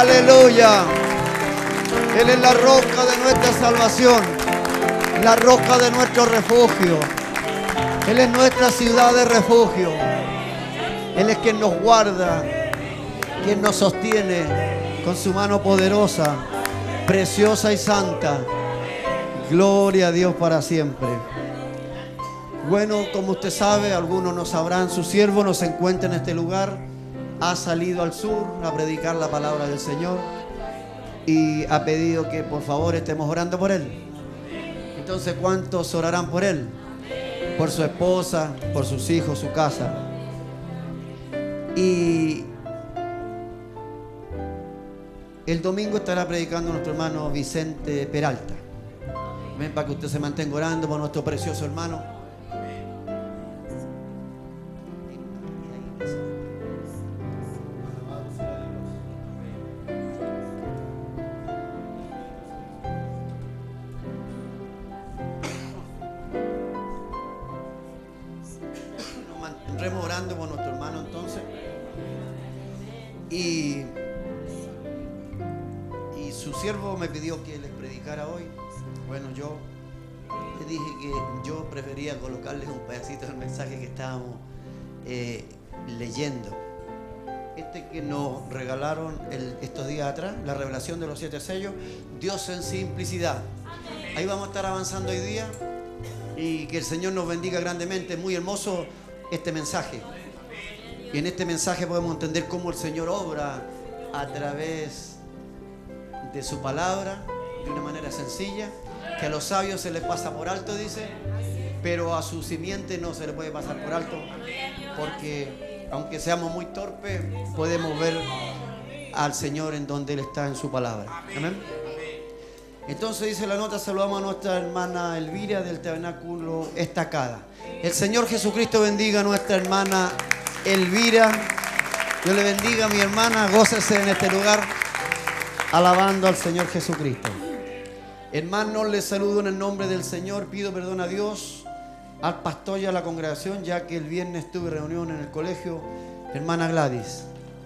Aleluya. Él es la roca de nuestra salvación, la roca de nuestro refugio. Él es nuestra ciudad de refugio. Él es quien nos guarda, quien nos sostiene con su mano poderosa, preciosa y santa. Gloria a Dios para siempre. Bueno, como usted sabe, algunos no sabrán, su siervo no se encuentra en este lugar. Ha salido al sur a predicar la palabra del Señor y ha pedido que por favor estemos orando por él. Entonces, ¿cuántos orarán por él? Por su esposa, por sus hijos, su casa. Y el domingo estará predicando nuestro hermano Vicente Peralta. Ven, para que usted se mantenga orando por nuestro precioso hermano. Nos mantendremos orando por nuestro hermano entonces. Y su siervo me pidió que les predicara hoy. Bueno, yo le dije que yo prefería colocarles un pedacito del mensaje que estábamos leyendo. Este que nos regalaron estos días atrás, la revelación de los 7 sellos, Dios en simplicidad. Ahí vamos a estar avanzando hoy día y que el Señor nos bendiga grandemente. Muy hermoso este mensaje. Y en este mensaje podemos entender cómo el Señor obra a través de su palabra de una manera sencilla, que a los sabios se les pasa por alto, dice, pero a su simiente no se le puede pasar por alto, porque aunque seamos muy torpes, podemos ver al Señor en donde Él está en su palabra. Amén. Entonces dice la nota, saludamos a nuestra hermana Elvira del Tabernáculo Estacada. El Señor Jesucristo bendiga a nuestra hermana Elvira. Dios le bendiga, mi hermana, gócese en este lugar alabando al Señor Jesucristo. Hermanos, les saludo en el nombre del Señor. Pido perdón a Dios, al pastor y a la congregación, ya que el viernes tuve reunión en el colegio. Hermana Gladys,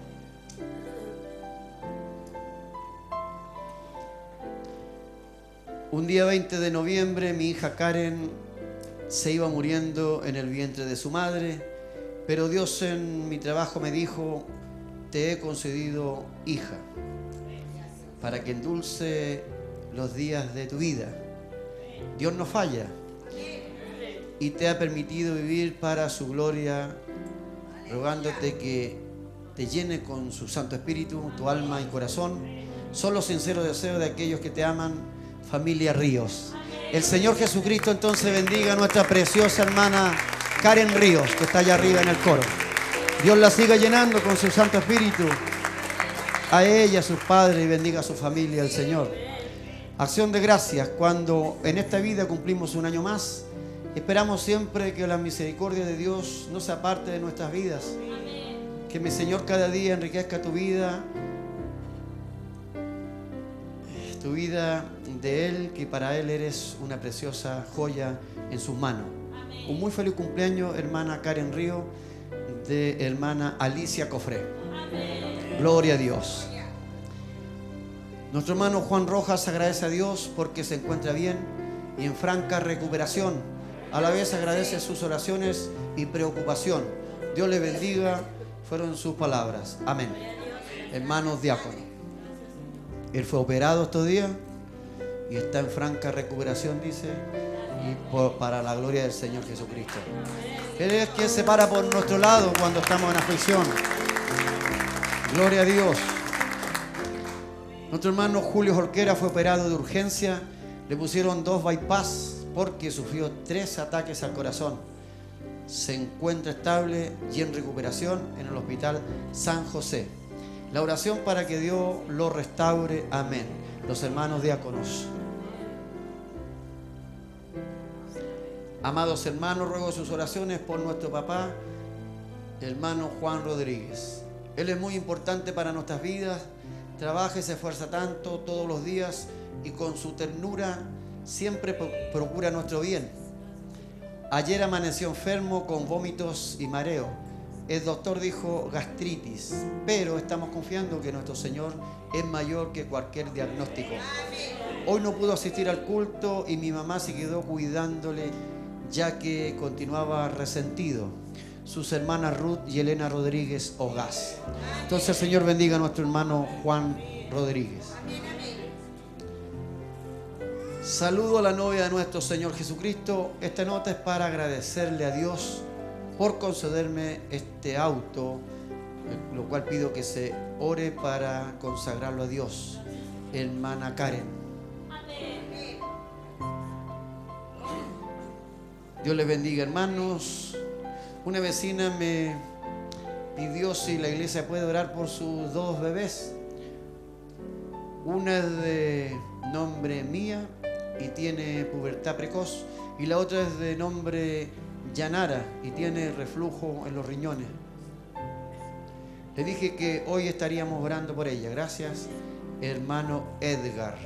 un día 20 de noviembre mi hija Karen se iba muriendo en el vientre de su madre, pero Dios en mi trabajo me dijo: te he concedido hija para que endulce los días de tu vida. Dios no falla y te ha permitido vivir para su gloria, rogándote que te llene con su Santo Espíritu tu alma y corazón. Son los sinceros deseos de aquellos que te aman, familia Ríos. El Señor Jesucristo entonces bendiga a nuestra preciosa hermana Karen Ríos, que está allá arriba en el coro. Dios la siga llenando con su Santo Espíritu, a ella, a sus padres, y bendiga a su familia, el Señor. Acción de gracias. Cuando en esta vida cumplimos un año más, esperamos siempre que la misericordia de Dios no se aparte de nuestras vidas. Que mi Señor cada día enriquezca tu vida de Él, que para Él eres una preciosa joya en sus manos. Un muy feliz cumpleaños, hermana Karen Río, de hermana Alicia Cofré. Gloria a Dios. Nuestro hermano Juan Rojas agradece a Dios porque se encuentra bien y en franca recuperación. A la vez agradece sus oraciones y preocupación. Dios le bendiga, fueron sus palabras. Amén. Hermanos diáconos, él fue operado estos días y está en franca recuperación, dice, y para la gloria del Señor Jesucristo. Él es quien se para por nuestro lado cuando estamos en aflicción. Gloria a Dios. Nuestro hermano Julio Jorquera fue operado de urgencia. Le pusieron 2 bypass porque sufrió 3 ataques al corazón. Se encuentra estable y en recuperación en el hospital San José. La oración para que Dios lo restaure. Amén. Los hermanos diáconos. Amados hermanos, ruego sus oraciones por nuestro papá, hermano Juan Rodríguez. Él es muy importante para nuestras vidas. Trabaja y se esfuerza tanto todos los días y con su ternura siempre procura nuestro bien. Ayer amaneció enfermo con vómitos y mareo, el doctor dijo gastritis, pero estamos confiando que nuestro Señor es mayor que cualquier diagnóstico. Hoy no pudo asistir al culto y mi mamá se quedó cuidándole ya que continuaba resentido. Sus hermanas Ruth y Elena Rodríguez Ogaz. Entonces el Señor bendiga a nuestro hermano Juan Rodríguez. Saludo a la novia de nuestro Señor Jesucristo. Esta nota es para agradecerle a Dios por concederme este auto, lo cual pido que se ore para consagrarlo a Dios. Hermana Karen. Dios les bendiga, hermanos. Una vecina me pidió si la iglesia puede orar por sus 2 bebés. Una es de nombre Mía y tiene pubertad precoz, y la otra es de nombre Yanara y tiene reflujo en los riñones. Le dije que hoy estaríamos orando por ella. Gracias, hermano Edgar.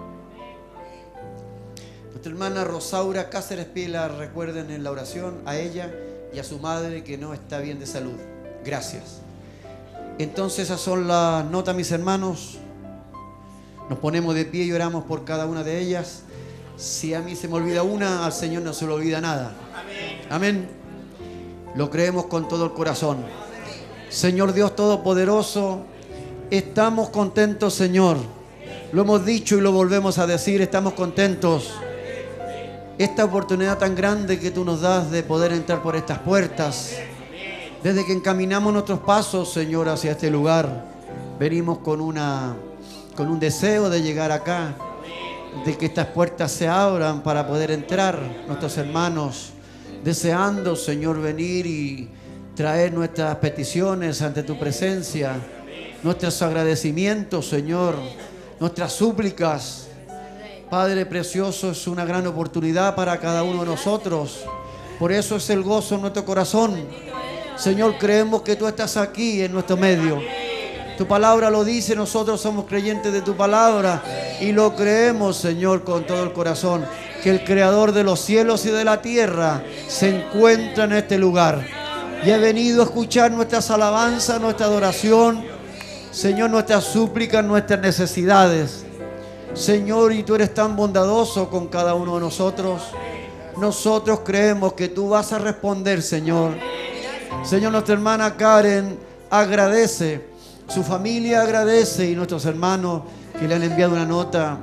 Nuestra hermana Rosaura Cáceres Pila, recuerden en la oración a ella y a su madre que no está bien de salud. Gracias. Entonces esas son las notas, mis hermanos. Nos ponemos de pie y oramos por cada una de ellas. Si a mí se me olvida una, al Señor no se le olvida nada. Amén. Lo creemos con todo el corazón. Señor Dios Todopoderoso, estamos contentos, Señor. Lo hemos dicho y lo volvemos a decir, estamos contentos. Esta oportunidad tan grande que tú nos das de poder entrar por estas puertas. Desde que encaminamos nuestros pasos, Señor, hacia este lugar, venimos con un deseo de llegar acá, de que estas puertas se abran para poder entrar nuestros hermanos, deseando, Señor, venir y traer nuestras peticiones ante tu presencia, nuestros agradecimientos, Señor, nuestras súplicas. Padre precioso, es una gran oportunidad para cada uno de nosotros. Por eso es el gozo en nuestro corazón. Señor, creemos que tú estás aquí en nuestro medio. Tu palabra lo dice, nosotros somos creyentes de tu palabra y lo creemos, Señor, con todo el corazón, que el Creador de los cielos y de la tierra se encuentra en este lugar y ha venido a escuchar nuestras alabanzas, nuestra adoración, Señor, nuestras súplicas, nuestras necesidades. Señor, y tú eres tan bondadoso con cada uno de nosotros. Nosotros creemos que tú vas a responder, Señor. Señor, nuestra hermana Karen agradece. Su familia agradece y nuestros hermanos que le han enviado una nota,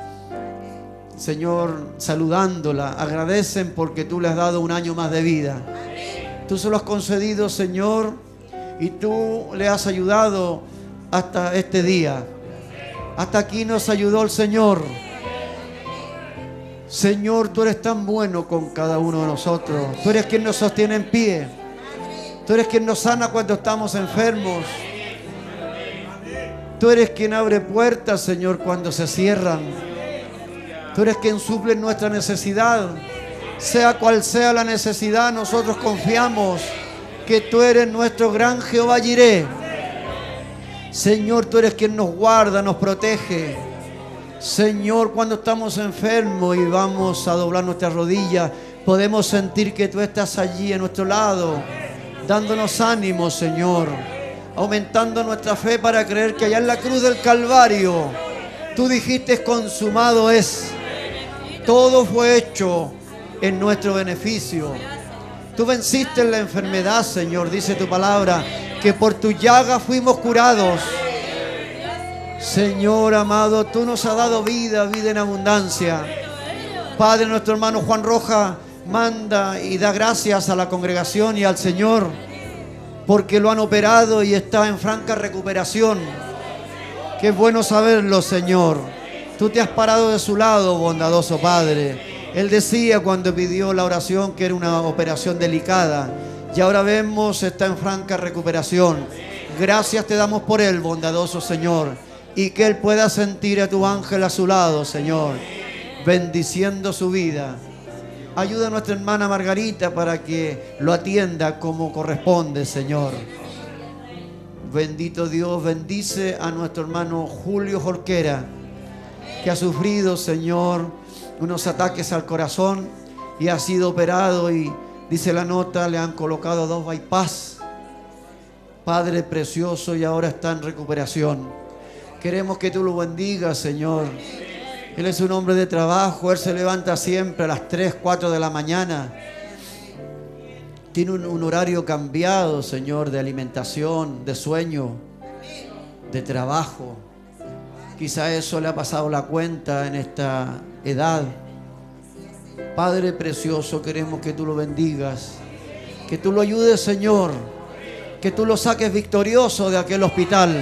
Señor, saludándola, agradecen porque tú le has dado un año más de vida. Tú se lo has concedido, Señor, y tú le has ayudado hasta este día. Hasta aquí nos ayudó el Señor. Señor, tú eres tan bueno con cada uno de nosotros. Tú eres quien nos sostiene en pie. Tú eres quien nos sana cuando estamos enfermos. Tú eres quien abre puertas, Señor, cuando se cierran. Tú eres quien suple nuestra necesidad. Sea cual sea la necesidad, nosotros confiamos que tú eres nuestro gran Jehová Jireh. Señor, tú eres quien nos guarda, nos protege. Señor, cuando estamos enfermos y vamos a doblar nuestras rodillas, podemos sentir que tú estás allí a nuestro lado, dándonos ánimo, Señor, aumentando nuestra fe para creer que allá en la cruz del Calvario tú dijiste: consumado es. Todo fue hecho en nuestro beneficio. Tú venciste en la enfermedad, Señor, dice tu palabra, que por tu llaga fuimos curados. Señor amado, tú nos has dado vida, vida en abundancia. Padre, nuestro hermano Juan Roja manda y da gracias a la congregación y al Señor porque lo han operado y está en franca recuperación. Qué bueno saberlo, Señor. Tú te has parado de su lado, bondadoso Padre. Él decía cuando pidió la oración que era una operación delicada y ahora vemos está en franca recuperación. Gracias te damos por él, bondadoso Señor, y que él pueda sentir a tu ángel a su lado, Señor, bendiciendo su vida. Ayuda a nuestra hermana Margarita para que lo atienda como corresponde, Señor. Bendito Dios, bendice a nuestro hermano Julio Jorquera, que ha sufrido, Señor, unos ataques al corazón y ha sido operado y dice la nota, le han colocado 2 bypass. Padre precioso, y ahora está en recuperación. Queremos que tú lo bendigas, Señor. Él es un hombre de trabajo, él se levanta siempre a las 3, 4 de la mañana. Tiene un horario cambiado, Señor, de alimentación, de sueño, de trabajo. Quizá eso le ha pasado la cuenta en esta edad. Padre precioso, queremos que tú lo bendigas, que tú lo ayudes, Señor, que tú lo saques victorioso de aquel hospital,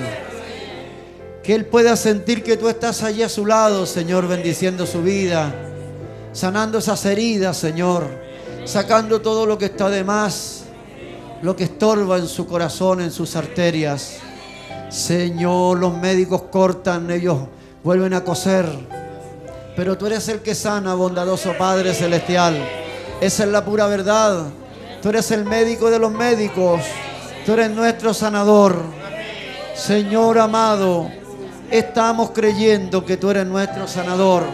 que él pueda sentir que tú estás allí a su lado, Señor, bendiciendo su vida, sanando esas heridas, Señor, sacando todo lo que está de más, lo que estorba en su corazón, en sus arterias. Señor, los médicos cortan, ellos vuelven a coser, pero tú eres el que sana, bondadoso Padre celestial. Esa es la pura verdad. Tú eres el médico de los médicos, tú eres nuestro sanador. Señor amado, estamos creyendo que tú eres nuestro sanador.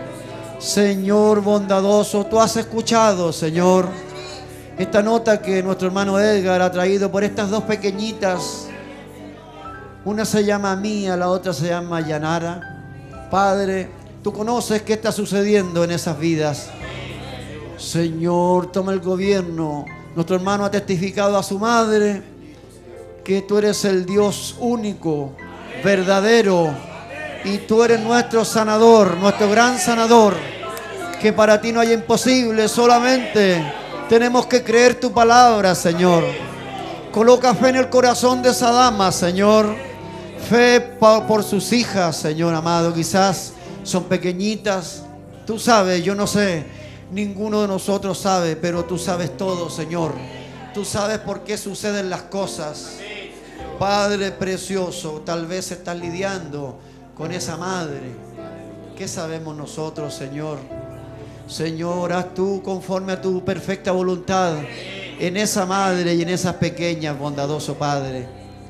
Señor bondadoso, tú has escuchado, Señor, esta nota que nuestro hermano Edgar ha traído por estas dos pequeñitas. Una se llama Mía, la otra se llama Yanara. Padre, tú conoces qué está sucediendo en esas vidas. Señor, toma el gobierno. Nuestro hermano ha testificado a su madre que tú eres el Dios único, verdadero, y tú eres nuestro sanador, nuestro gran sanador, que para ti no hay imposible, solamente tenemos que creer tu palabra, Señor. Coloca fe en el corazón de esa dama, Señor, fe por sus hijas, Señor amado. Quizás son pequeñitas, tú sabes, yo no sé, ninguno de nosotros sabe, pero tú sabes todo, Señor. Tú sabes por qué suceden las cosas. Padre precioso, tal vez estás lidiando con esa madre. ¿Qué sabemos nosotros, Señor? Señor, haz tú conforme a tu perfecta voluntad en esa madre y en esas pequeñas, bondadoso Padre.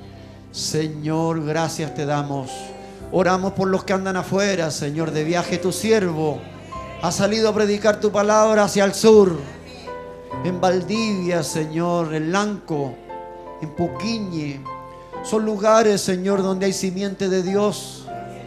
Señor, gracias te damos. Oramos por los que andan afuera, Señor, de viaje. Tu siervo ha salido a predicar tu palabra hacia el sur, en Valdivia, Señor, en Lanco, en Puquiñe. Son lugares, Señor, donde hay simiente de Dios.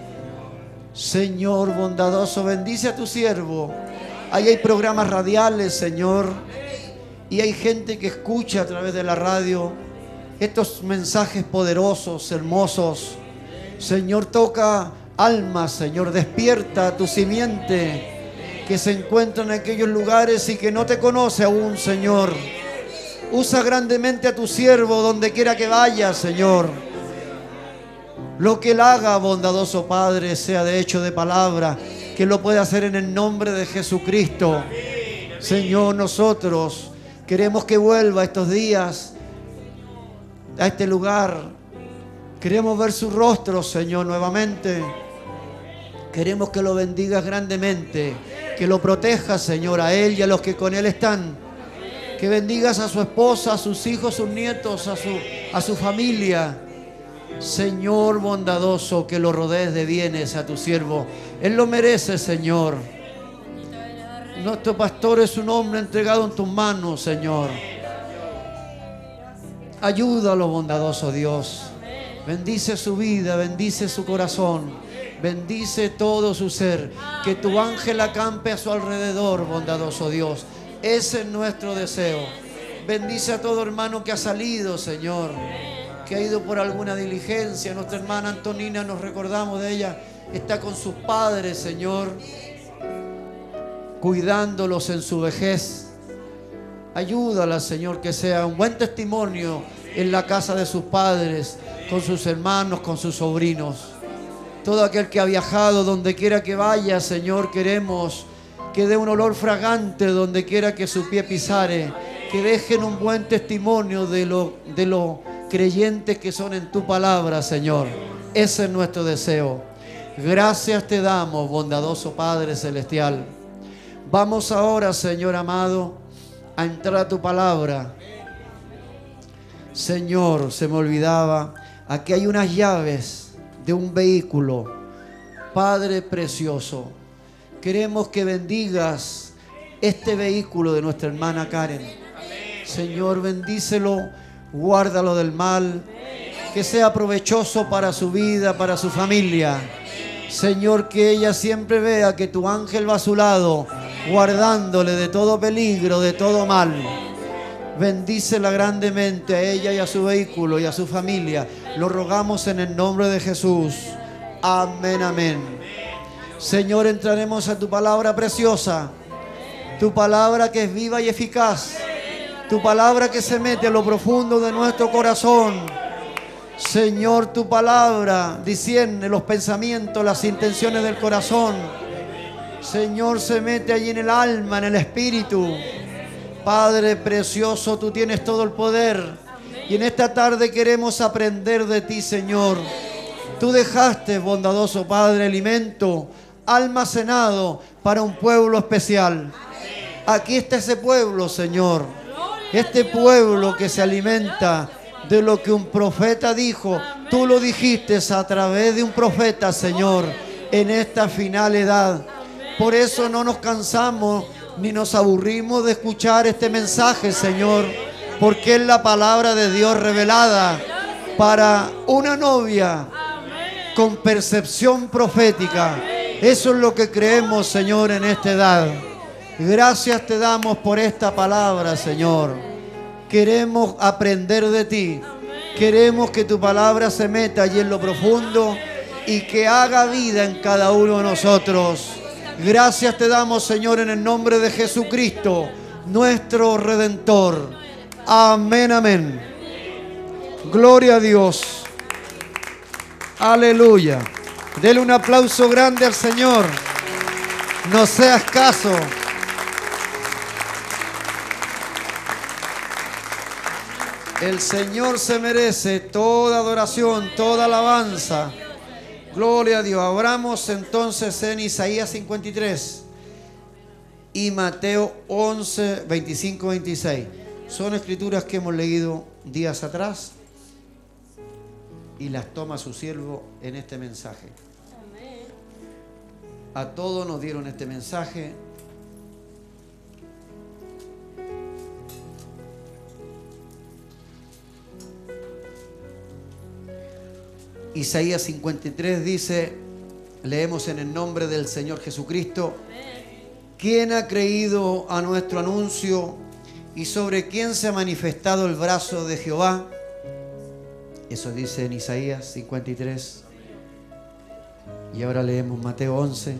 Señor bondadoso, bendice a tu siervo. Ahí hay programas radiales, Señor, y hay gente que escucha a través de la radio estos mensajes poderosos, hermosos. Señor, toca almas, Señor, despierta tu simiente que se encuentra en aquellos lugares y que no te conoce aún, Señor. Usa grandemente a tu siervo donde quiera que vaya, Señor. Lo que él haga, bondadoso Padre, sea de hecho de palabra, que lo pueda hacer en el nombre de Jesucristo. Señor, nosotros queremos que vuelva estos días a este lugar. Queremos ver su rostro, Señor, nuevamente. Queremos que lo bendigas grandemente, que lo protejas, Señor, a él y a los que con él están. Que bendigas a su esposa, a sus hijos, sus nietos, a su familia. Señor bondadoso, que lo rodees de bienes a tu siervo. Él lo merece, Señor. Nuestro pastor es un hombre entregado en tus manos, Señor. Ayúdalo, bondadoso Dios. Bendice su vida, bendice su corazón, bendice todo su ser. Que tu ángel acampe a su alrededor, bondadoso Dios. Ese es nuestro deseo. Bendice a todo hermano que ha salido, Señor, que ha ido por alguna diligencia. Nuestra hermana Antonina, nos recordamos de ella, está con sus padres, Señor, cuidándolos en su vejez. Ayúdala, Señor, que sea un buen testimonio en la casa de sus padres, con sus hermanos, con sus sobrinos. Todo aquel que ha viajado, donde quiera que vaya, Señor, queremos que dé un olor fragante donde quiera que su pie pisare, que dejen un buen testimonio de lo creyentes que son en tu palabra, Señor. Ese es nuestro deseo. Gracias te damos, bondadoso Padre celestial. Vamos ahora, Señor amado, a entrar a tu palabra. Señor, se me olvidaba, aquí hay unas llaves de un vehículo. Padre precioso, queremos que bendigas este vehículo de nuestra hermana Karen. Señor, bendícelo, guárdalo del mal, que sea provechoso para su vida, para su familia. Señor, que ella siempre vea que tu ángel va a su lado, guardándole de todo peligro, de todo mal. Bendícela grandemente a ella y a su vehículo y a su familia. Lo rogamos en el nombre de Jesús. Amén, amén. Señor, entraremos a tu palabra preciosa. Tu palabra que es viva y eficaz. Tu palabra que se mete a lo profundo de nuestro corazón. Señor, tu palabra discierne los pensamientos, las intenciones del corazón. Señor, se mete allí en el alma, en el espíritu. Padre precioso, tú tienes todo el poder. Y en esta tarde queremos aprender de ti, Señor. Tú dejaste, bondadoso Padre, alimento almacenado para un pueblo especial. Aquí está ese pueblo, Señor. Este pueblo que se alimenta de lo que un profeta dijo. Tú lo dijiste a través de un profeta, Señor, en esta final edad. Por eso no nos cansamos ni nos aburrimos de escuchar este mensaje, Señor, porque es la palabra de Dios revelada para una novia con percepción profética. Eso es lo que creemos, Señor, en esta edad. Gracias te damos por esta palabra, Señor. Queremos aprender de ti. Queremos que tu palabra se meta allí en lo profundo y que haga vida en cada uno de nosotros. Gracias te damos, Señor, en el nombre de Jesucristo, nuestro Redentor. Amén, amén. Gloria a Dios. Aleluya. Dele un aplauso grande al Señor. No seas caso. El Señor se merece toda adoración, toda alabanza. Gloria a Dios. Abramos entonces en Isaías 53 y Mateo 11, 25, 26. Son escrituras que hemos leído días atrás y las toma su siervo en este mensaje. A todos nos dieron este mensaje. Isaías 53 dice, leemos en el nombre del Señor Jesucristo: ¿quién ha creído a nuestro anuncio y sobre quién se ha manifestado el brazo de Jehová? Eso dice en Isaías 53. Y ahora leemos Mateo 11,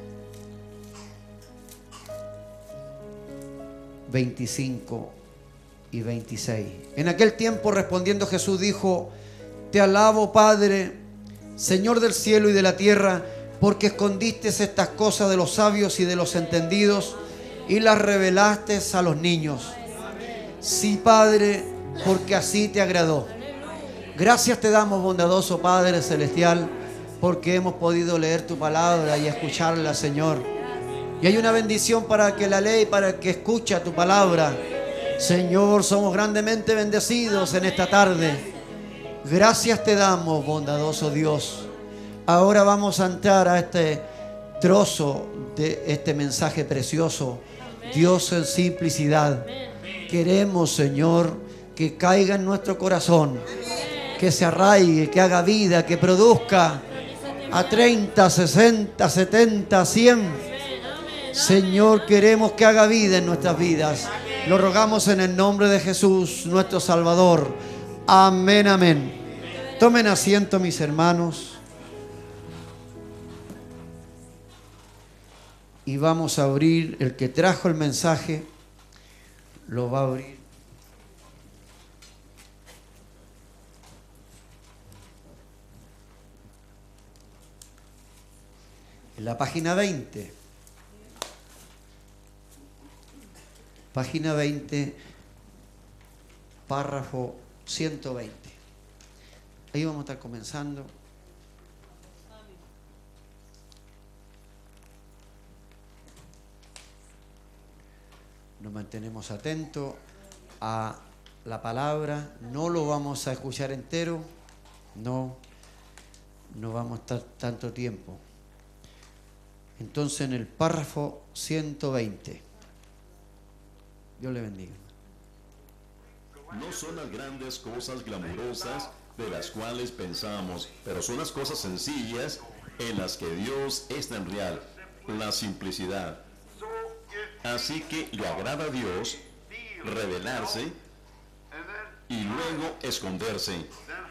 25 y 26. En aquel tiempo, respondiendo Jesús, dijo: te alabo, Padre, Señor del cielo y de la tierra, porque escondiste estas cosas de los sabios y de los entendidos y las revelaste a los niños. Sí, Padre, porque así te agradó. Gracias te damos, bondadoso Padre celestial, porque hemos podido leer tu palabra y escucharla, Señor. Y hay una bendición para el que la lee y para el que escucha tu palabra. Señor, somos grandemente bendecidos en esta tarde. Gracias te damos, bondadoso Dios. Ahora vamos a entrar a este trozo de este mensaje precioso. Dios en simplicidad. Queremos, Señor, que caiga en nuestro corazón, que se arraigue, que haga vida, que produzca a 30, 60, 70, 100. Señor, queremos que haga vida en nuestras vidas. Lo rogamos en el nombre de Jesús, nuestro Salvador. Amén, amén. Tomen asiento, mis hermanos. Y vamos a abrir, el que trajo el mensaje, lo va a abrir. En la página 20. Página 20, párrafo 120. Ahí vamos a estar comenzando. Nos mantenemos atentos a la palabra. No lo vamos a escuchar entero. No vamos a estar tanto tiempo. Entonces, en el párrafo 120. Dios le bendiga. No son las grandes cosas glamurosas de las cuales pensamos, pero son las cosas sencillas en las que Dios es tan real, la simplicidad. Así que le agrada a Dios revelarse y luego esconderse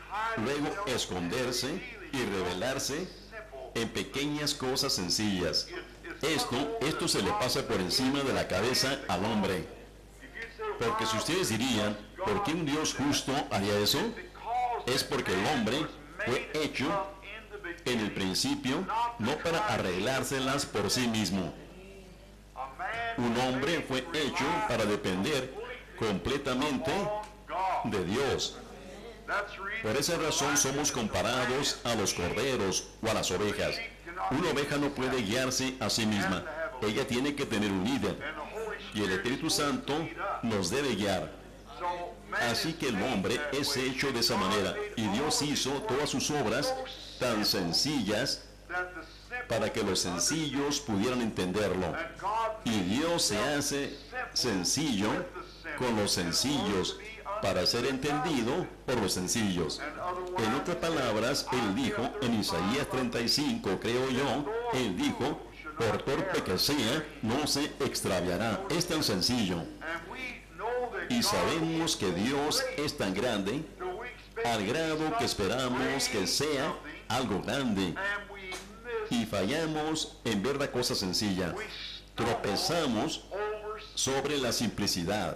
y revelarse en pequeñas cosas sencillas. Esto se le pasa por encima de la cabeza al hombre. Porque si ustedes dirían, ¿por qué un Dios justo haría eso? Es porque el hombre fue hecho en el principio no para arreglárselas por sí mismo. Un hombre fue hecho para depender completamente de Dios. Por esa razón somos comparados a los corderos o a las ovejas. Una oveja no puede guiarse a sí misma. Ella tiene que tener un líder. Y el Espíritu Santo nos debe guiar. Así que el hombre es hecho de esa manera. Y Dios hizo todas sus obras tan sencillas para que los sencillos pudieran entenderlo. Y Dios se hace sencillo con los sencillos para ser entendido por los sencillos. En otras palabras, Él dijo en Isaías 35, creo yo, Él dijo, por torpe que sea, no se extraviará. Es tan sencillo. Y sabemos que Dios es tan grande, al grado que esperamos que sea algo grande. Y fallamos en ver la cosa sencilla. Tropezamos sobre la simplicidad.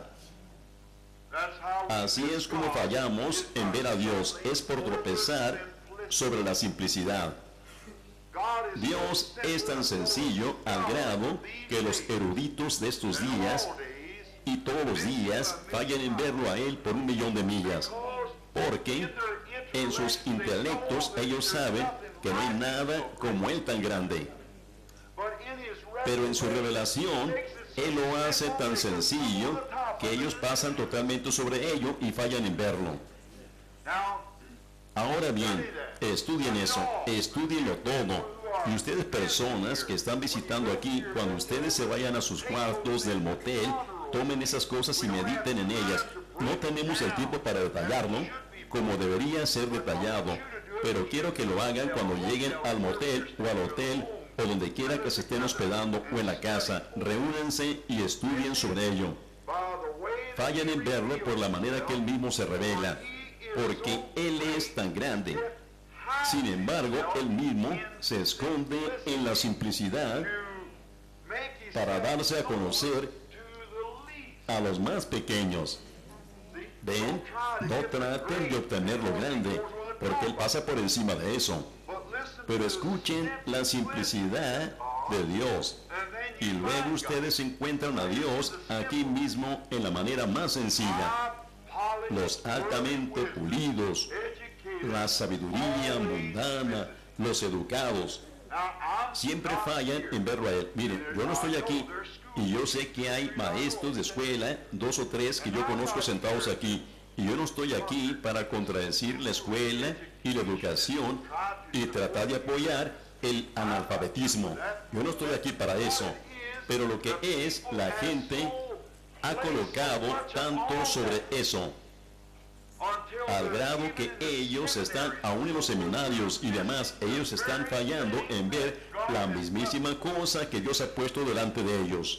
Así es como fallamos en ver a Dios. Es por tropezar sobre la simplicidad. Dios es tan sencillo al grado que los eruditos de estos días y todos los días fallan en verlo a Él por 1.000.000 de millas. Porque en sus intelectos ellos saben que no hay nada como Él tan grande. Pero en su revelación, Él lo hace tan sencillo que ellos pasan totalmente sobre ello y fallan en verlo. Ahora bien, estudien eso, estudienlo todo. Y ustedes, personas que están visitando aquí, cuando ustedes se vayan a sus cuartos del motel, tomen esas cosas y mediten en ellas. No tenemos el tiempo para detallarlo como debería ser detallado, pero quiero que lo hagan cuando lleguen al motel o al hotel o donde quiera que se estén hospedando o en la casa. Reúnanse y estudien sobre ello. Fallan en verlo por la manera que Él mismo se revela, porque Él es tan grande. Sin embargo, Él mismo se esconde en la simplicidad para darse a conocer a los más pequeños. ¿Ven? No traten de obtener lo grande, porque Él pasa por encima de eso. Pero escuchen la simplicidad de Dios. Y luego ustedes encuentran a Dios aquí mismo en la manera más sencilla. Los altamente pulidos, la sabiduría mundana, los educados, siempre fallan en verlo a Él. Miren, yo no estoy aquí y yo sé que hay maestros de escuela, 2 o 3 que yo conozco sentados aquí. Y yo no estoy aquí para contradecir la escuela y la educación y tratar de apoyar el analfabetismo. Yo no estoy aquí para eso. Pero lo que es, la gente ha colocado tanto sobre eso, al grado que ellos están, aún en los seminarios y demás, ellos están fallando en ver la mismísima cosa que Dios ha puesto delante de ellos.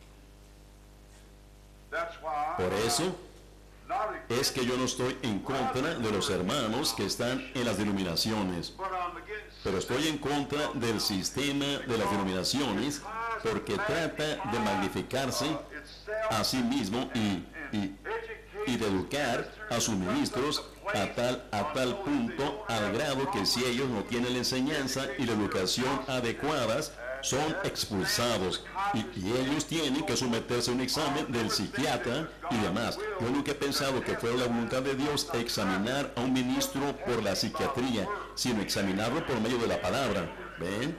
Por eso es que yo no estoy en contra de los hermanos que están en las denominaciones, pero estoy en contra del sistema de las denominaciones, porque trata de magnificarse a sí mismo y de educar a sus ministros a tal punto, al grado que si ellos no tienen la enseñanza y la educación adecuadas, son expulsados y ellos tienen que someterse a un examen del psiquiatra y demás. Yo nunca he pensado que fuera la voluntad de Dios examinar a un ministro por la psiquiatría, sino examinarlo por medio de la palabra. ¿Ven?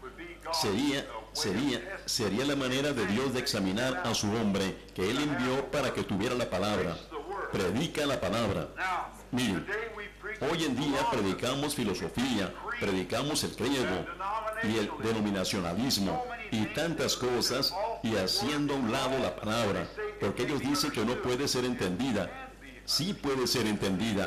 Sería la manera de Dios de examinar a su hombre que Él envió para que tuviera la palabra. Predica la palabra. Miren, hoy en día predicamos filosofía, predicamos el credo y el denominacionalismo y tantas cosas, y haciendo a un lado la palabra, porque ellos dicen que no puede ser entendida. Sí puede ser entendida.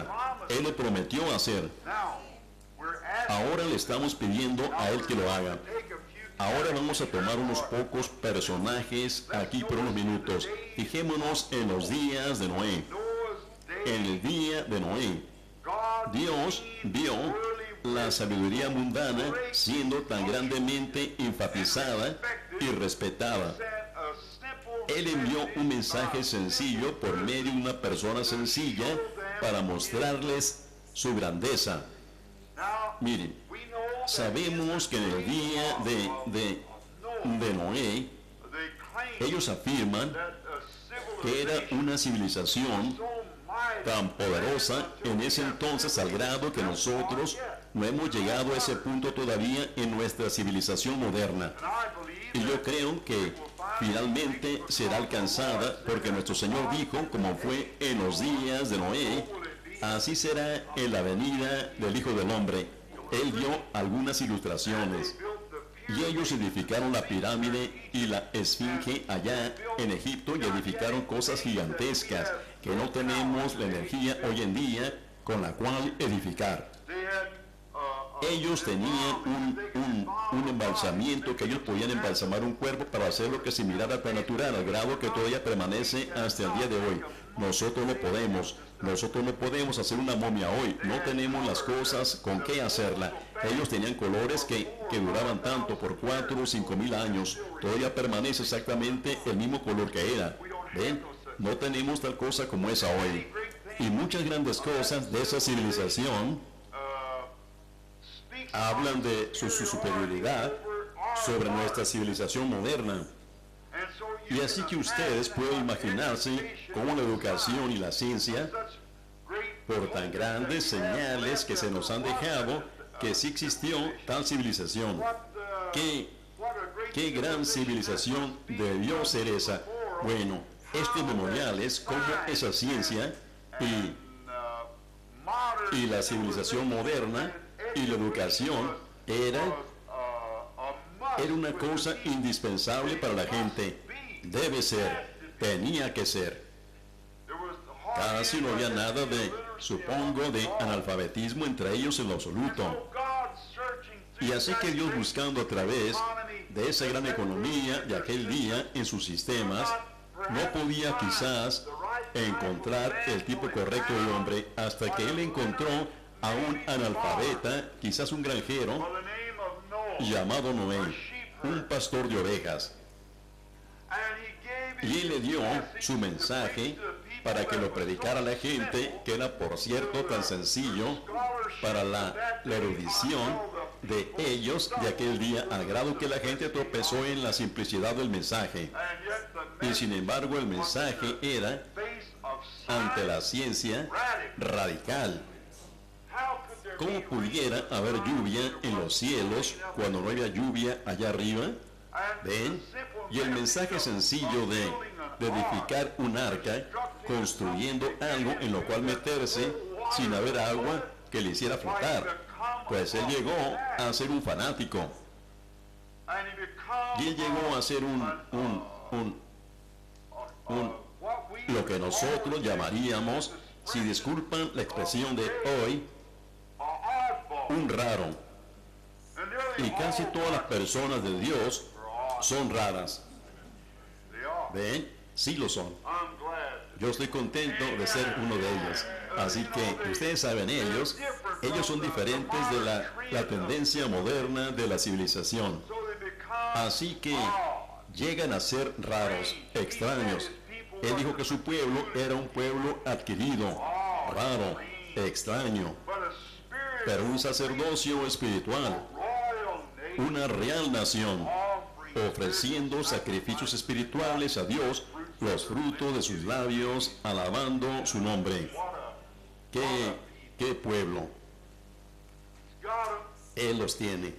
Él lo prometió hacer. Ahora le estamos pidiendo a Él que lo haga. Ahora vamos a tomar unos pocos personajes aquí por unos minutos. Fijémonos en los días de Noé. En el día de Noé, Dios vio la sabiduría mundana siendo tan grandemente enfatizada y respetada. Él envió un mensaje sencillo por medio de una persona sencilla para mostrarles su grandeza. Miren, sabemos que en el día de Noé, ellos afirman que era una civilización tan poderosa en ese entonces, al grado que nosotros no hemos llegado a ese punto todavía en nuestra civilización moderna. Y yo creo que finalmente será alcanzada, porque nuestro Señor dijo, como fue en los días de Noé, así será en la venida del Hijo del Hombre. Él dio algunas ilustraciones. Y ellos edificaron la pirámide y la esfinge allá en Egipto, y edificaron cosas gigantescas que no tenemos la energía hoy en día con la cual edificar. Ellos tenían un embalsamiento que ellos podían embalsamar un cuerpo para hacerlo que se mirara tan natural, al grado que todavía permanece hasta el día de hoy. Nosotros no podemos hacer una momia hoy, no tenemos las cosas con qué hacerla. Ellos tenían colores que duraban tanto por 4 o 5 mil años, todavía permanece exactamente el mismo color que era. ¿Ven? No tenemos tal cosa como esa hoy. Y muchas grandes cosas de esa civilización hablan de su superioridad sobre nuestra civilización moderna. Y así que ustedes pueden imaginarse cómo la educación y la ciencia, por tan grandes señales que se nos han dejado, que sí existió tal civilización. ¿Qué gran civilización debió ser esa? Bueno, estos memoriales, como esa ciencia y la civilización moderna y la educación era una cosa indispensable para la gente. Debe ser, tenía que ser. Casi no había nada supongo, de analfabetismo entre ellos en lo absoluto. Y así que Dios, buscando a través de esa gran economía de aquel día en sus sistemas, no podía quizás encontrar el tipo correcto de hombre, hasta que Él encontró a un analfabeta, quizás un granjero, llamado Noé, un pastor de ovejas. Y Él le dio su mensaje para que lo predicara a la gente, que era, por cierto, tan sencillo para la erudición de ellos de aquel día, al grado que la gente tropezó en la simplicidad del mensaje. Y sin embargo, el mensaje era, ante la ciencia, radical. ¿Cómo pudiera haber lluvia en los cielos cuando no había lluvia allá arriba? ¿Ven? Y el mensaje sencillo de edificar un arca, construyendo algo en lo cual meterse sin haber agua que le hiciera flotar. Pues él llegó a ser un fanático. Y él llegó a ser lo que nosotros llamaríamos, si disculpan la expresión de hoy, un raro. Y casi todas las personas de Dios son raras. ¿Ven? Sí lo son. Yo estoy contento de ser uno de ellos. Así que ustedes saben, ellos son diferentes de la tendencia moderna de la civilización. Así que llegan a ser raros, extraños. Él dijo que su pueblo era un pueblo adquirido, raro, extraño, pero un sacerdocio espiritual, una real nación, ofreciendo sacrificios espirituales a Dios, los frutos de sus labios, alabando su nombre. ¿Qué pueblo? Él los tiene.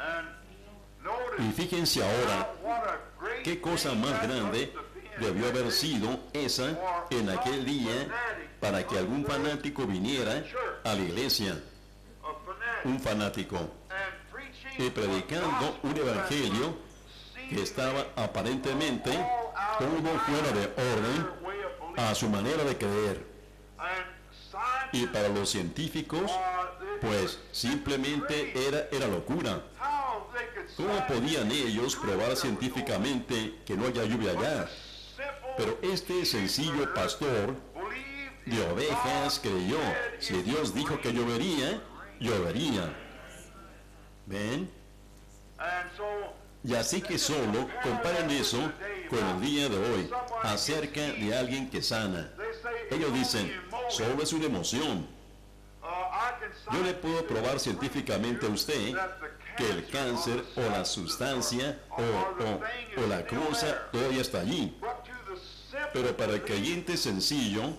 Y fíjense ahora, qué cosa más grande debió haber sido esa en aquel día para que algún fanático viniera a la iglesia. Un fanático. Y predicando un evangelio que estaba aparentemente todo fuera de orden a su manera de creer. Y para los científicos, pues simplemente era locura. ¿Cómo podían ellos probar científicamente que no haya lluvia allá? Pero este sencillo pastor de ovejas creyó. Si Dios dijo que llovería, llovería. ¿Ven? Y así que solo comparen eso con el día de hoy, acerca de alguien que sana. Ellos dicen, solo es una emoción. Yo le puedo probar científicamente a usted que el cáncer o la sustancia o la cosa todavía está allí. Pero para el creyente sencillo,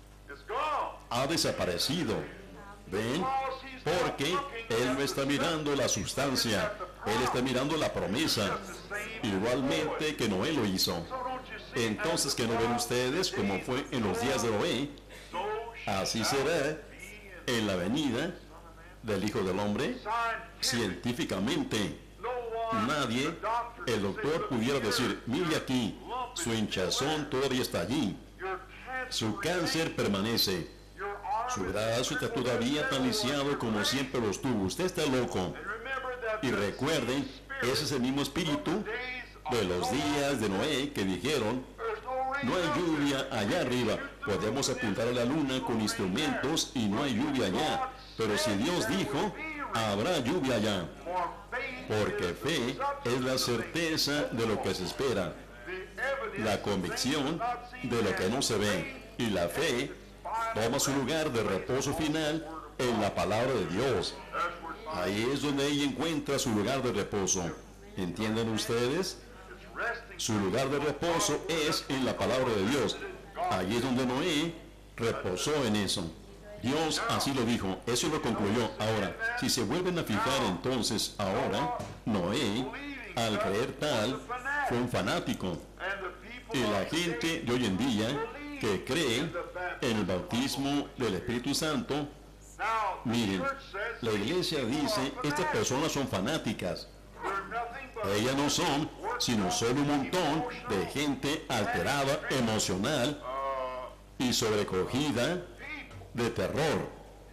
ha desaparecido. ¿Ven? Porque él no está mirando la sustancia, él está mirando la promesa, igualmente que Noé lo hizo. Entonces, ¿qué no ven ustedes como fue en los días de Noé? Así será en la venida del Hijo del Hombre. Científicamente, nadie, el doctor pudiera decir, mire aquí, su hinchazón todavía está allí, su cáncer permanece, su brazo está todavía tan lisiado como siempre lo estuvo, usted está loco. Y recuerden, ese es el mismo espíritu de los días de Noé que dijeron, no hay lluvia allá arriba, podemos apuntar a la luna con instrumentos y no hay lluvia allá, pero si Dios dijo, habrá lluvia allá, porque fe es la certeza de lo que se espera, la convicción de lo que no se ve, y la fe toma su lugar de reposo final en la palabra de Dios. Ahí es donde ella encuentra su lugar de reposo. ¿Entienden ustedes? Su lugar de reposo es en la palabra de Dios. Allí es donde Noé reposó en eso. Dios así lo dijo, eso lo concluyó. Ahora, si se vuelven a fijar entonces, ahora, Noé, al creer tal, fue un fanático. Y la gente de hoy en día que cree en el bautismo del Espíritu Santo, miren, la iglesia dice, estas personas son fanáticas. Ellas no son, sino solo un montón de gente alterada, emocional y sobrecogida de terror.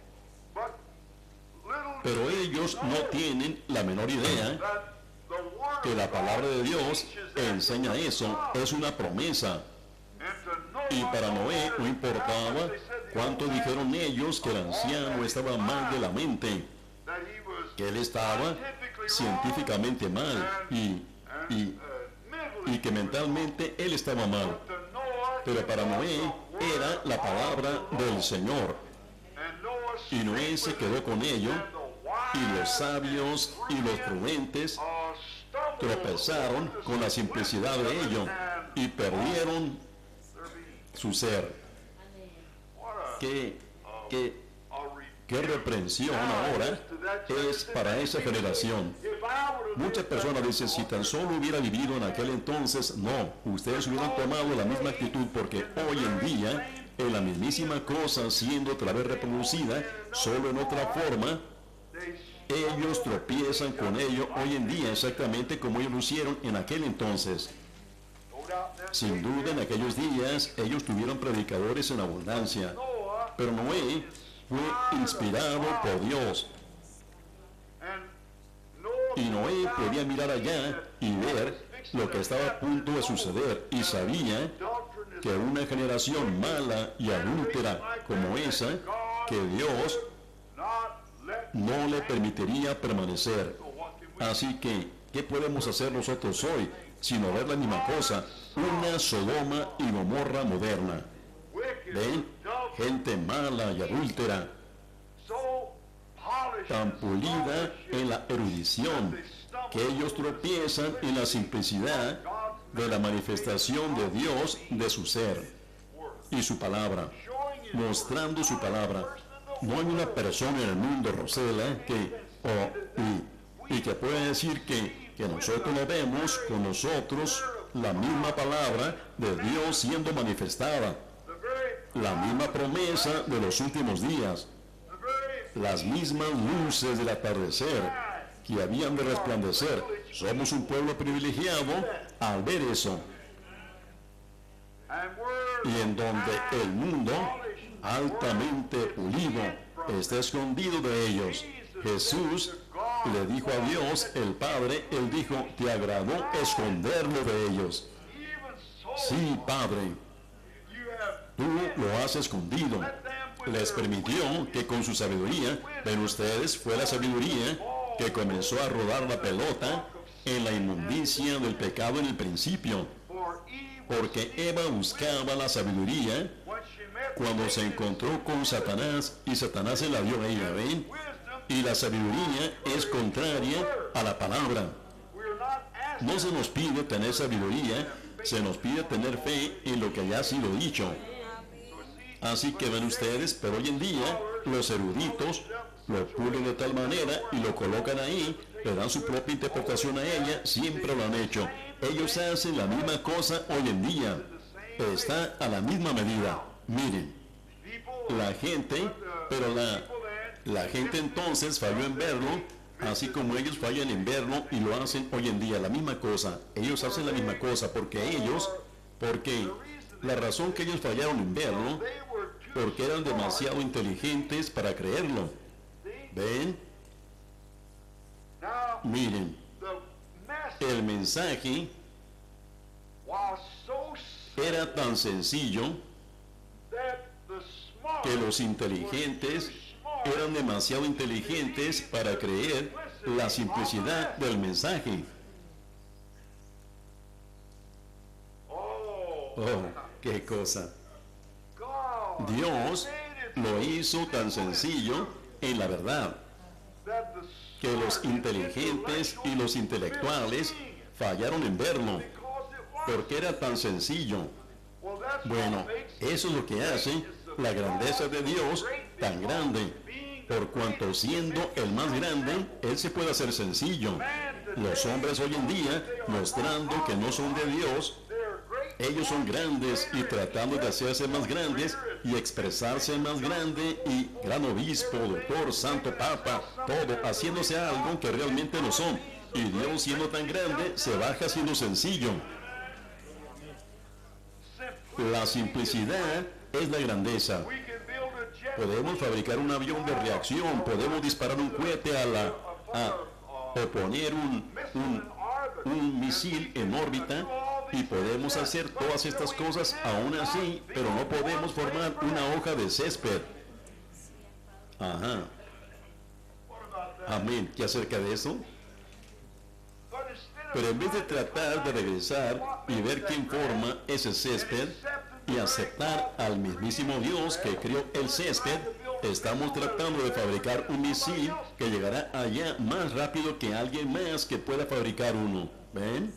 Pero ellos no tienen la menor idea que la palabra de Dios enseña eso, es una promesa. Y para Noé no importaba cuánto dijeron ellos que el anciano estaba mal de la mente, que él estaba científicamente mal y que mentalmente él estaba mal. Pero para Noé era la palabra del Señor. Y Noé se quedó con ello, y los sabios y los prudentes tropezaron con la simplicidad de ello y perdieron su ser. ¿Qué reprensión ahora es para esa generación? Muchas personas dicen, si tan solo hubiera vivido en aquel entonces, no, ustedes hubieran tomado la misma actitud, porque hoy en día, en la mismísima cosa siendo otra vez reproducida, solo en otra forma, ellos tropiezan con ello hoy en día, exactamente como ellos lo hicieron en aquel entonces. Sin duda, en aquellos días, ellos tuvieron predicadores en abundancia, pero Noé fue inspirado por Dios. Y Noé podía mirar allá y ver lo que estaba a punto de suceder, y sabía que una generación mala y adúltera como esa, que Dios no le permitiría permanecer. Así que, ¿qué podemos hacer nosotros hoy sino ver la misma cosa? Una Sodoma y Gomorra moderna. ¿Ven? Gente mala y adúltera, tan pulida en la erudición, que ellos tropiezan en la simplicidad de la manifestación de Dios, de su ser y su palabra, mostrando su palabra. No hay una persona en el mundo, Rosela, que pueda decir que nosotros no vemos con nosotros la misma palabra de Dios siendo manifestada, la misma promesa de los últimos días, las mismas luces del atardecer que habían de resplandecer. Somos un pueblo privilegiado al ver eso. Y en donde el mundo altamente pulido, está escondido de ellos. Jesús le dijo a Dios, el Padre, Él dijo, ¿te agradó esconderlo de ellos? Sí, Padre, tú lo has escondido. Les permitió que con su sabiduría, ven ustedes, fue la sabiduría que comenzó a rodar la pelota en la inmundicia del pecado en el principio. Porque Eva buscaba la sabiduría cuando se encontró con Satanás y Satanás se la dio a ella, ¿ven? Y la sabiduría es contraria a la palabra. No se nos pide tener sabiduría, se nos pide tener fe en lo que ya ha sido dicho. Así que ven ustedes, pero hoy en día los eruditos lo pulen de tal manera y lo colocan ahí, le dan su propia interpretación a ella, siempre lo han hecho. Ellos hacen la misma cosa hoy en día, está a la misma medida. Miren, la gente, pero la gente entonces falló en verlo, así como ellos fallan en verlo y lo hacen hoy en día, la misma cosa. Ellos hacen la misma cosa porque la razón que ellos fallaron en verlo, porque eran demasiado inteligentes para creerlo. ¿Ven? Miren, el mensaje era tan sencillo que los inteligentes eran demasiado inteligentes para creer la simplicidad del mensaje. Oh, qué cosa. Dios lo hizo tan sencillo en la verdad que los inteligentes y los intelectuales fallaron en verlo porque era tan sencillo. Bueno, eso es lo que hace la grandeza de Dios tan grande, por cuanto siendo el más grande, Él se puede hacer sencillo. Los hombres hoy en día, mostrando que no son de Dios, ellos son grandes y tratando de hacerse más grandes y expresarse más grande y gran obispo, doctor, santo, papa, todo, haciéndose algo que realmente no son. Y Dios siendo tan grande, se baja siendo sencillo. La simplicidad es la grandeza. Podemos fabricar un avión de reacción, podemos disparar un cohete o poner un misil en órbita y podemos hacer todas estas cosas aún así, pero no podemos formar una hoja de césped. Ajá. Amén. ¿Qué acerca de eso? Pero en vez de tratar de regresar y ver quién forma ese césped y aceptar al mismísimo Dios que creó el césped, estamos tratando de fabricar un misil que llegará allá más rápido que alguien más que pueda fabricar uno. ¿Ven?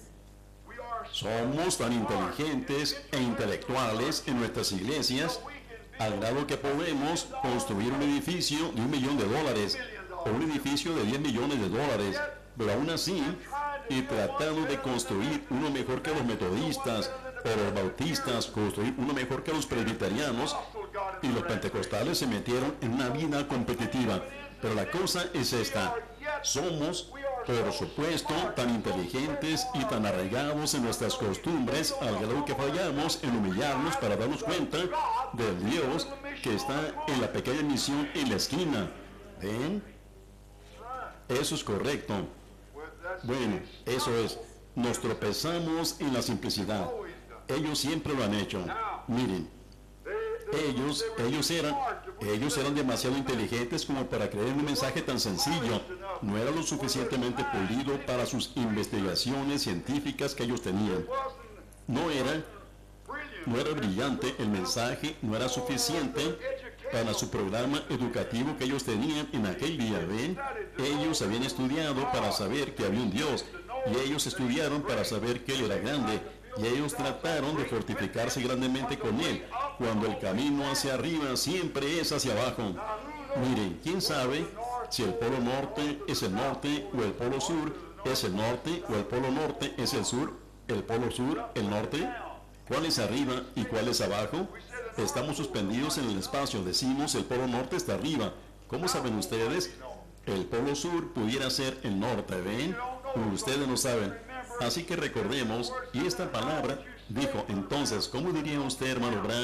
Somos tan inteligentes e intelectuales en nuestras iglesias al grado que podemos construir un edificio de $1 millón o un edificio de $10 millones, pero aún así, y tratando de construir uno mejor que los metodistas o los bautistas, construir uno mejor que los presbiterianos, y los pentecostales se metieron en una vida competitiva. Pero la cosa es esta: somos, por supuesto, tan inteligentes y tan arraigados en nuestras costumbres al grado que fallamos en humillarnos para darnos cuenta del Dios que está en la pequeña misión en la esquina. ¿Ven? Eso es correcto. Bueno, eso es. Nos tropezamos en la simplicidad. Ellos siempre lo han hecho. Miren, ellos eran demasiado inteligentes como para creer en un mensaje tan sencillo. No era lo suficientemente pulido para sus investigaciones científicas que ellos tenían. No era brillante el mensaje, no era suficiente para su programa educativo que ellos tenían en aquel día. ¿Ven? Ellos habían estudiado para saber que había un Dios, y ellos estudiaron para saber que Él era grande, y ellos trataron de fortificarse grandemente con Él, cuando el camino hacia arriba siempre es hacia abajo. Miren, ¿quién sabe si el polo norte es el norte o el polo sur es el norte o el polo norte es el sur, el polo sur, el norte? ¿Cuál es arriba y cuál es abajo? Estamos suspendidos en el espacio, decimos el polo norte está arriba. ¿Cómo saben ustedes? El polo sur pudiera ser el norte, ¿ven? Ustedes no saben. Así que recordemos, y esta palabra dijo, entonces, ¿cómo diría usted, hermano Branham?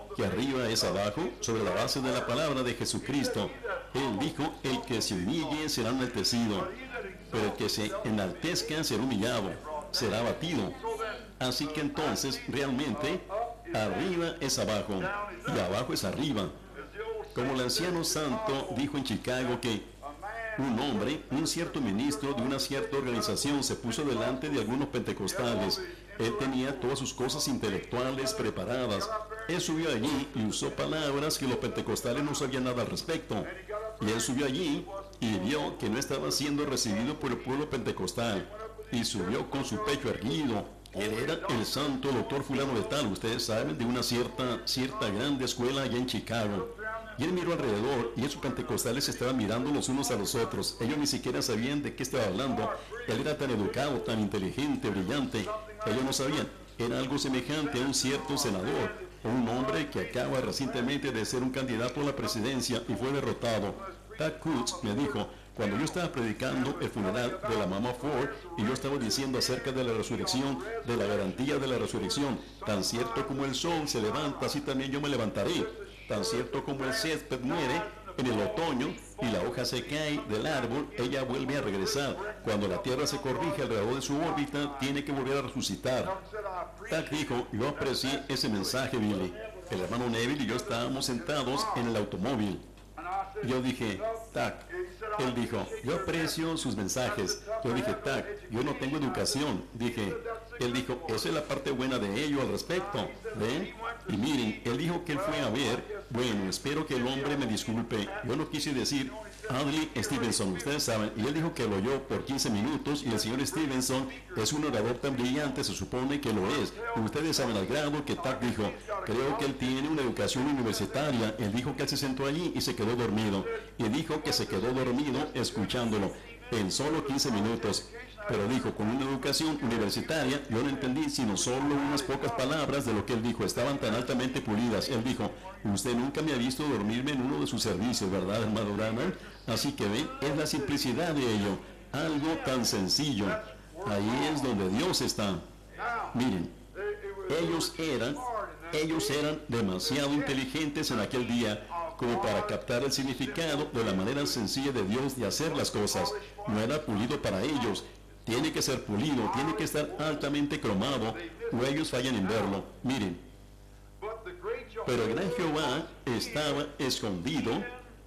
que arriba es abajo, sobre la base de la palabra de Jesucristo. Él dijo, el que se humille será enaltecido, pero el que se enaltezca será humillado, será abatido. Así que entonces, realmente, arriba es abajo y abajo es arriba. Como el anciano santo dijo en Chicago que un hombre, un cierto ministro de una cierta organización, se puso delante de algunos pentecostales. Él tenía todas sus cosas intelectuales preparadas. Él subió allí y usó palabras que los pentecostales no sabían nada al respecto. Y él subió allí y vio que no estaba siendo recibido por el pueblo pentecostal. Y subió con su pecho erguido. Él era el santo doctor fulano de tal, ustedes saben, de una cierta grande escuela allá en Chicago. Y él miró alrededor y esos pentecostales estaban mirando los unos a los otros. Ellos ni siquiera sabían de qué estaba hablando. Él era tan educado, tan inteligente, brillante. Ellos no sabían. Era algo semejante a un cierto senador o un hombre que acaba recientemente de ser un candidato a la presidencia y fue derrotado. Tad Kutz me dijo, cuando yo estaba predicando el funeral de la mamá Ford y yo estaba diciendo acerca de la resurrección, de la garantía de la resurrección, tan cierto como el sol se levanta, así también yo me levantaré. Tan cierto como el césped muere en el otoño y la hoja se cae del árbol, ella vuelve a regresar. Cuando la Tierra se corrige alrededor de su órbita, tiene que volver a resucitar. Tack dijo, yo aprecié ese mensaje, Billy. El hermano Neville y yo estábamos sentados en el automóvil. Yo dije, Tack. Él dijo, yo aprecio sus mensajes. Yo dije, Tack, yo no tengo educación. Él dijo, esa es la parte buena de ello al respecto. ¿Ven? Y miren, él dijo que él fue a ver. Bueno, espero que el hombre me disculpe. Yo no quise decir Adley Stevenson, ustedes saben. Y él dijo que lo oyó por 15 minutos. Y el señor Stevenson es un orador tan brillante, se supone que lo es. Y ustedes saben al grado que Tack dijo, creo que él tiene una educación universitaria. Él dijo que él se sentó allí y se quedó dormido. Y dijo que se quedó dormido escuchándolo en solo 15 minutos. Pero dijo, con una educación universitaria, yo no entendí sino solo unas pocas palabras de lo que él dijo. Estaban tan altamente pulidas. Él dijo, usted nunca me ha visto dormirme en uno de sus servicios, ¿verdad, hermano Branham? Así que ven, es la simplicidad de ello. Algo tan sencillo. Ahí es donde Dios está. Miren, ellos eran demasiado inteligentes en aquel día como para captar el significado de la manera sencilla de Dios de hacer las cosas. No era pulido para ellos. Tiene que ser pulido, tiene que estar altamente cromado, o ellos fallan en verlo. Miren, pero el gran Jehová estaba escondido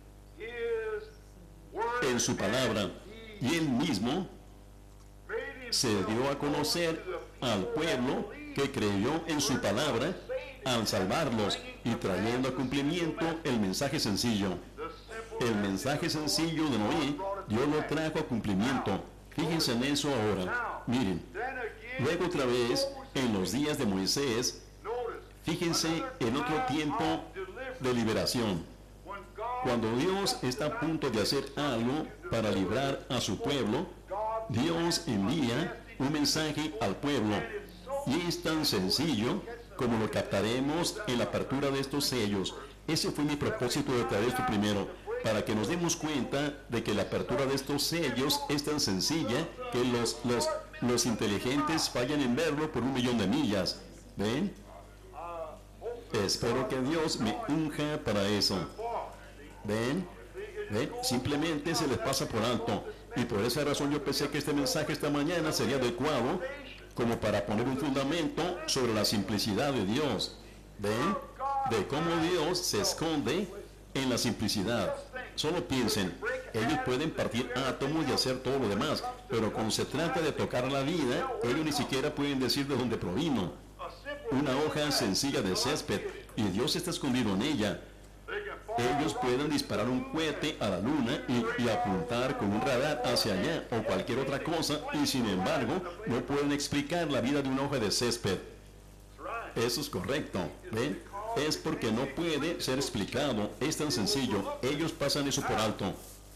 en su palabra, y él mismo se dio a conocer al pueblo que creyó en su palabra al salvarlos y trayendo a cumplimiento el mensaje sencillo. El mensaje sencillo de Noé, Dios lo trajo a cumplimiento. Fíjense en eso ahora. Miren, luego otra vez, en los días de Moisés, fíjense en otro tiempo de liberación. Cuando Dios está a punto de hacer algo para librar a su pueblo, Dios envía un mensaje al pueblo. Y es tan sencillo como lo captaremos en la apertura de estos sellos. Ese fue mi propósito de traer esto primero, para que nos demos cuenta de que la apertura de estos sellos es tan sencilla que los inteligentes fallan en verlo por 1.000.000 de millas. ¿Ven? Espero que Dios me unja para eso. ¿Ven? ¿Ven? Simplemente se les pasa por alto. Y por esa razón yo pensé que este mensaje esta mañana sería adecuado como para poner un fundamento sobre la simplicidad de Dios. ¿Ven? De cómo Dios se esconde en la simplicidad. Solo piensen, ellos pueden partir átomos y hacer todo lo demás, pero cuando se trata de tocar la vida, ellos ni siquiera pueden decir de dónde provino. Una hoja sencilla de césped, y Dios está escondido en ella. Ellos pueden disparar un cohete a la luna y apuntar con un radar hacia allá o cualquier otra cosa, y sin embargo no pueden explicar la vida de una hoja de césped. Eso es correcto, ¿ven? Es porque no puede ser explicado, es tan sencillo, ellos pasan eso por alto.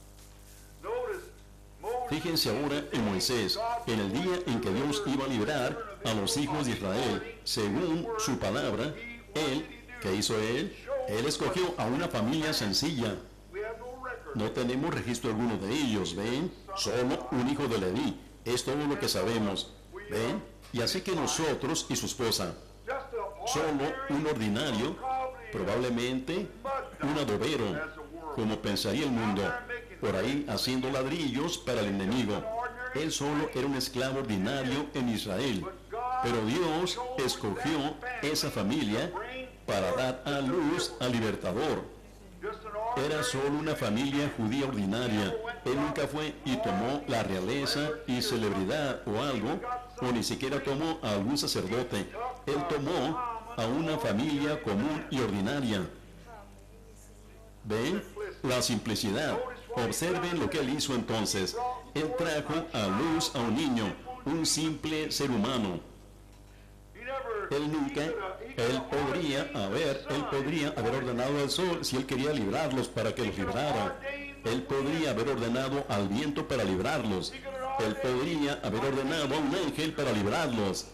Fíjense ahora en Moisés, en el día en que Dios iba a librar a los hijos de Israel, según su palabra, ¿qué hizo él? Él escogió a una familia sencilla. No tenemos registro alguno de ellos, ¿ven? Solo un hijo de Leví, es todo lo que sabemos, ¿ven? Y así que nosotros y su esposa, solo un ordinario, probablemente un adobero, como pensaría el mundo, por ahí haciendo ladrillos para el enemigo. Él solo era un esclavo ordinario en Israel, pero Dios escogió esa familia para dar a luz al libertador. Era solo una familia judía ordinaria. Él nunca fue y tomó la realeza y celebridad o algo, o ni siquiera tomó a algún sacerdote. Él tomó a una familia común y ordinaria. ¿Ven? La simplicidad. Observen lo que él hizo entonces. Él trajo a luz a un niño, un simple ser humano. Él podría haber ordenado al sol si él quería librarlos para que los librara. Él podría haber ordenado al viento para librarlos. Él podría haber ordenado a un ángel para librarlos.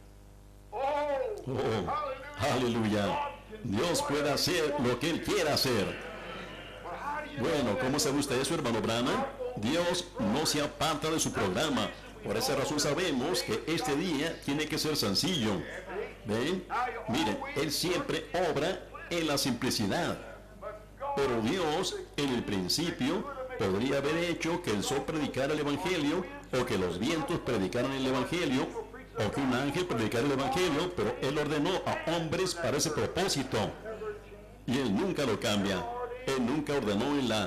Oh, aleluya. Dios puede hacer lo que él quiera hacer. Bueno, ¿cómo sabe usted eso, hermano Branham? Dios no se aparta de su programa. Por esa razón sabemos que este día tiene que ser sencillo. ¿Ven? Miren, Él siempre obra en la simplicidad. Pero Dios, en el principio, podría haber hecho que el sol predicara el Evangelio, o que los vientos predicaran el Evangelio, o que un ángel predicara el Evangelio, pero Él ordenó a hombres para ese propósito. Y Él nunca lo cambia. Él nunca ordenó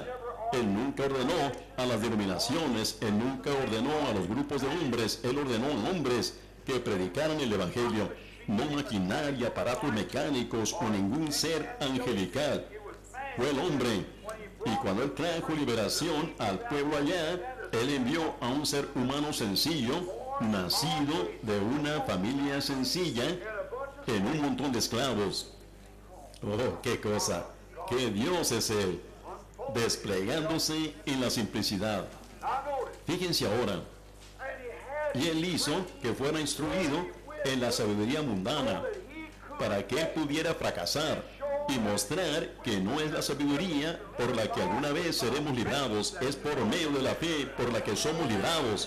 a las denominaciones, Él nunca ordenó a los grupos de hombres, Él ordenó a hombres que predicaran el Evangelio, no maquinaria, aparatos mecánicos o ningún ser angelical. Fue el hombre. Y cuando Él trajo liberación al pueblo allá, Él envió a un ser humano sencillo, nacido de una familia sencilla, en un montón de esclavos. Oh, qué cosa. Que Dios es Él, desplegándose en la simplicidad. Fíjense ahora, y Él hizo que fuera instruido en la sabiduría mundana, para que Él pudiera fracasar y mostrar que no es la sabiduría por la que alguna vez seremos librados, es por medio de la fe por la que somos librados.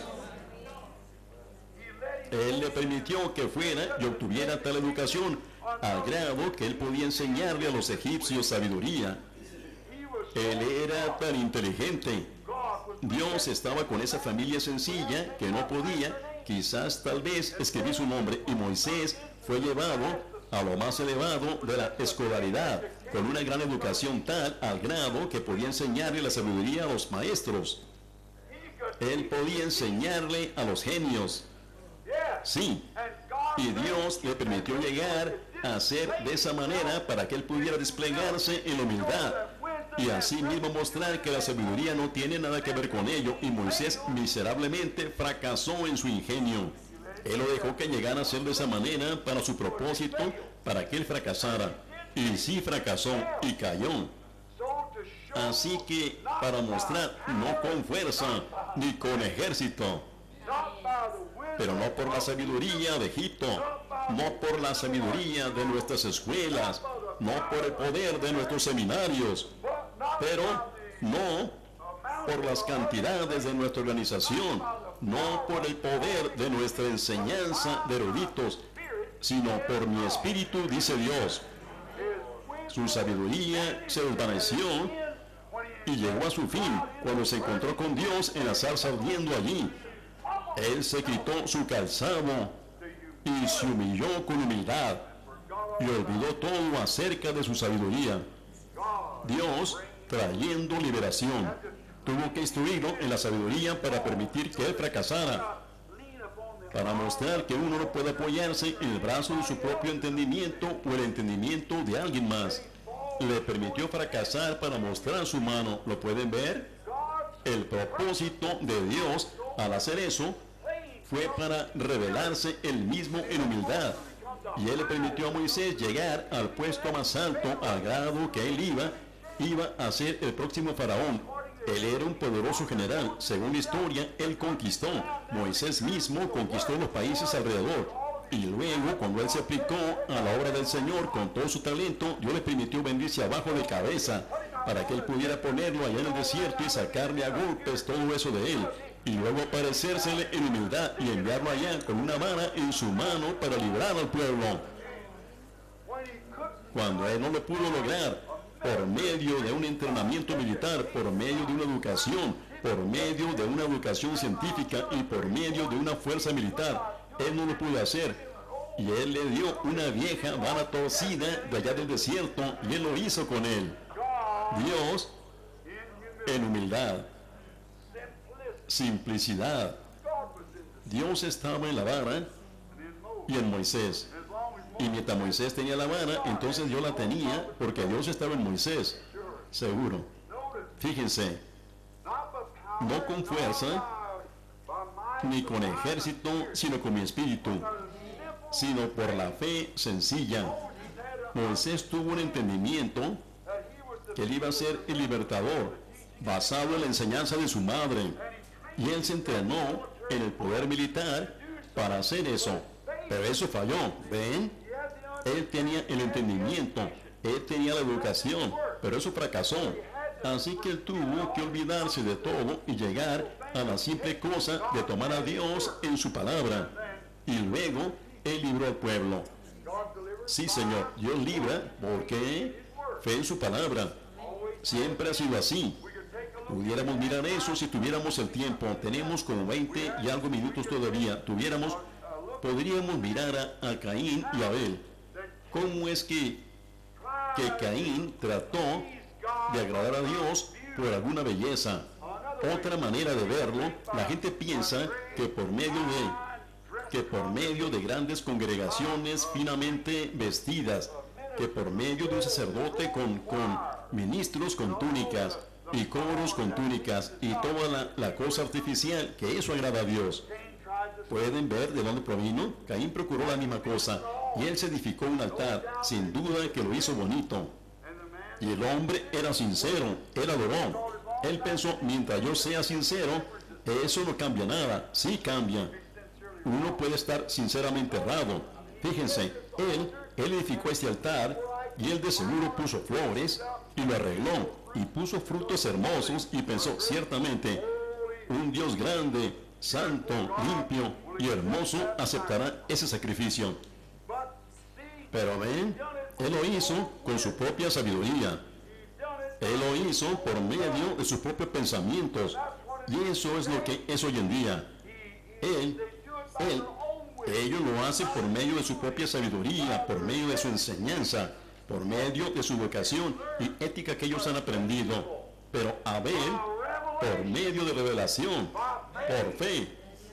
Él le permitió que fuera y obtuviera tal educación, al grado que él podía enseñarle a los egipcios sabiduría. Él era tan inteligente. Dios estaba con esa familia sencilla que no podía, quizás tal vez, escribir su nombre, y Moisés fue llevado a lo más elevado de la escolaridad, con una gran educación tal al grado que podía enseñarle la sabiduría a los maestros. Él podía enseñarle a los genios. Sí, y Dios le permitió llegar a ser de esa manera para que él pudiera desplegarse en la humildad y así mismo mostrar que la sabiduría no tiene nada que ver con ello, y Moisés miserablemente fracasó en su ingenio. Él lo dejó que llegara a ser de esa manera para su propósito, para que él fracasara, y sí fracasó y cayó. Así que para mostrar, no con fuerza ni con ejército, pero no por la sabiduría de Egipto, no por la sabiduría de nuestras escuelas, no por el poder de nuestros seminarios, pero no por las cantidades de nuestra organización, no por el poder de nuestra enseñanza de eruditos, sino por mi espíritu, dice Dios. Su sabiduría se desvaneció y llegó a su fin cuando se encontró con Dios en la zarza ardiendo allí. Él se quitó su calzado y se humilló con humildad y olvidó todo acerca de su sabiduría. Dios, trayendo liberación, tuvo que instruirlo en la sabiduría para permitir que él fracasara, para mostrar que uno no puede apoyarse en el brazo de su propio entendimiento o el entendimiento de alguien más. Le permitió fracasar para mostrar su mano. ¿Lo pueden ver? El propósito de Dios al hacer eso fue para revelarse él mismo en humildad. Y él le permitió a Moisés llegar al puesto más alto, al grado que él iba a ser el próximo faraón. Él era un poderoso general. Según la historia, él conquistó. Moisés mismo conquistó los países alrededor. Y luego, cuando él se aplicó a la obra del Señor con todo su talento, Dios le permitió venirse abajo de cabeza para que él pudiera ponerlo allá en el desierto y sacarle a golpes todo eso de él. Y luego aparecérsele en humildad y enviarlo allá con una vara en su mano para librar al pueblo. cuando él no lo pudo lograr por medio de un entrenamiento militar, por medio de una educación, por medio de una educación científica y por medio de una fuerza militar, él no lo pudo hacer. Y él le dio una vieja vara torcida de allá del desierto y él lo hizo con él. Dios en humildad, simplicidad. Dios estaba en la vara y en Moisés. Y mientras Moisés tenía la vara, entonces yo la tenía porque Dios estaba en Moisés. Seguro. Fíjense, no con fuerza ni con ejército, sino con mi espíritu, sino por la fe sencilla. Moisés tuvo un entendimiento que él iba a ser el libertador, basado en la enseñanza de su madre. Y él se entrenó en el poder militar para hacer eso. Pero eso falló, ¿ven? Él tenía el entendimiento, él tenía la educación, pero eso fracasó. Así que él tuvo que olvidarse de todo y llegar a la simple cosa de tomar a Dios en su palabra. Y luego él libró al pueblo. Sí, Señor, Dios libra porque fe en su palabra. Siempre ha sido así. Pudiéramos mirar eso si tuviéramos el tiempo. Tenemos como 20 y algo minutos todavía. Podríamos mirar a Caín y Abel. ¿Cómo es que Caín trató de agradar a Dios por alguna belleza? Otra manera de verlo, la gente piensa que por medio de grandes congregaciones finamente vestidas, que por medio de un sacerdote con ministros con túnicas y coros con túnicas y toda la cosa artificial, que eso agrada a Dios. ¿Pueden ver de dónde provino? Caín procuró la misma cosa y él se edificó un altar, sin duda que lo hizo bonito. Y el hombre era sincero, él adoró. Él pensó, mientras yo sea sincero, eso no cambia nada. Sí cambia. Uno puede estar sinceramente errado. Fíjense, él edificó este altar y él de seguro puso flores y lo arregló y puso frutos hermosos y pensó, ciertamente, un Dios grande, santo, limpio y hermoso aceptará ese sacrificio. Pero ven, él lo hizo con su propia sabiduría. Él lo hizo por medio de sus propios pensamientos. Y eso es lo que es hoy en día. Ellos lo hacen por medio de su propia sabiduría, por medio de su enseñanza, por medio de su vocación y ética que ellos han aprendido. Pero Abel, por medio de revelación, por fe,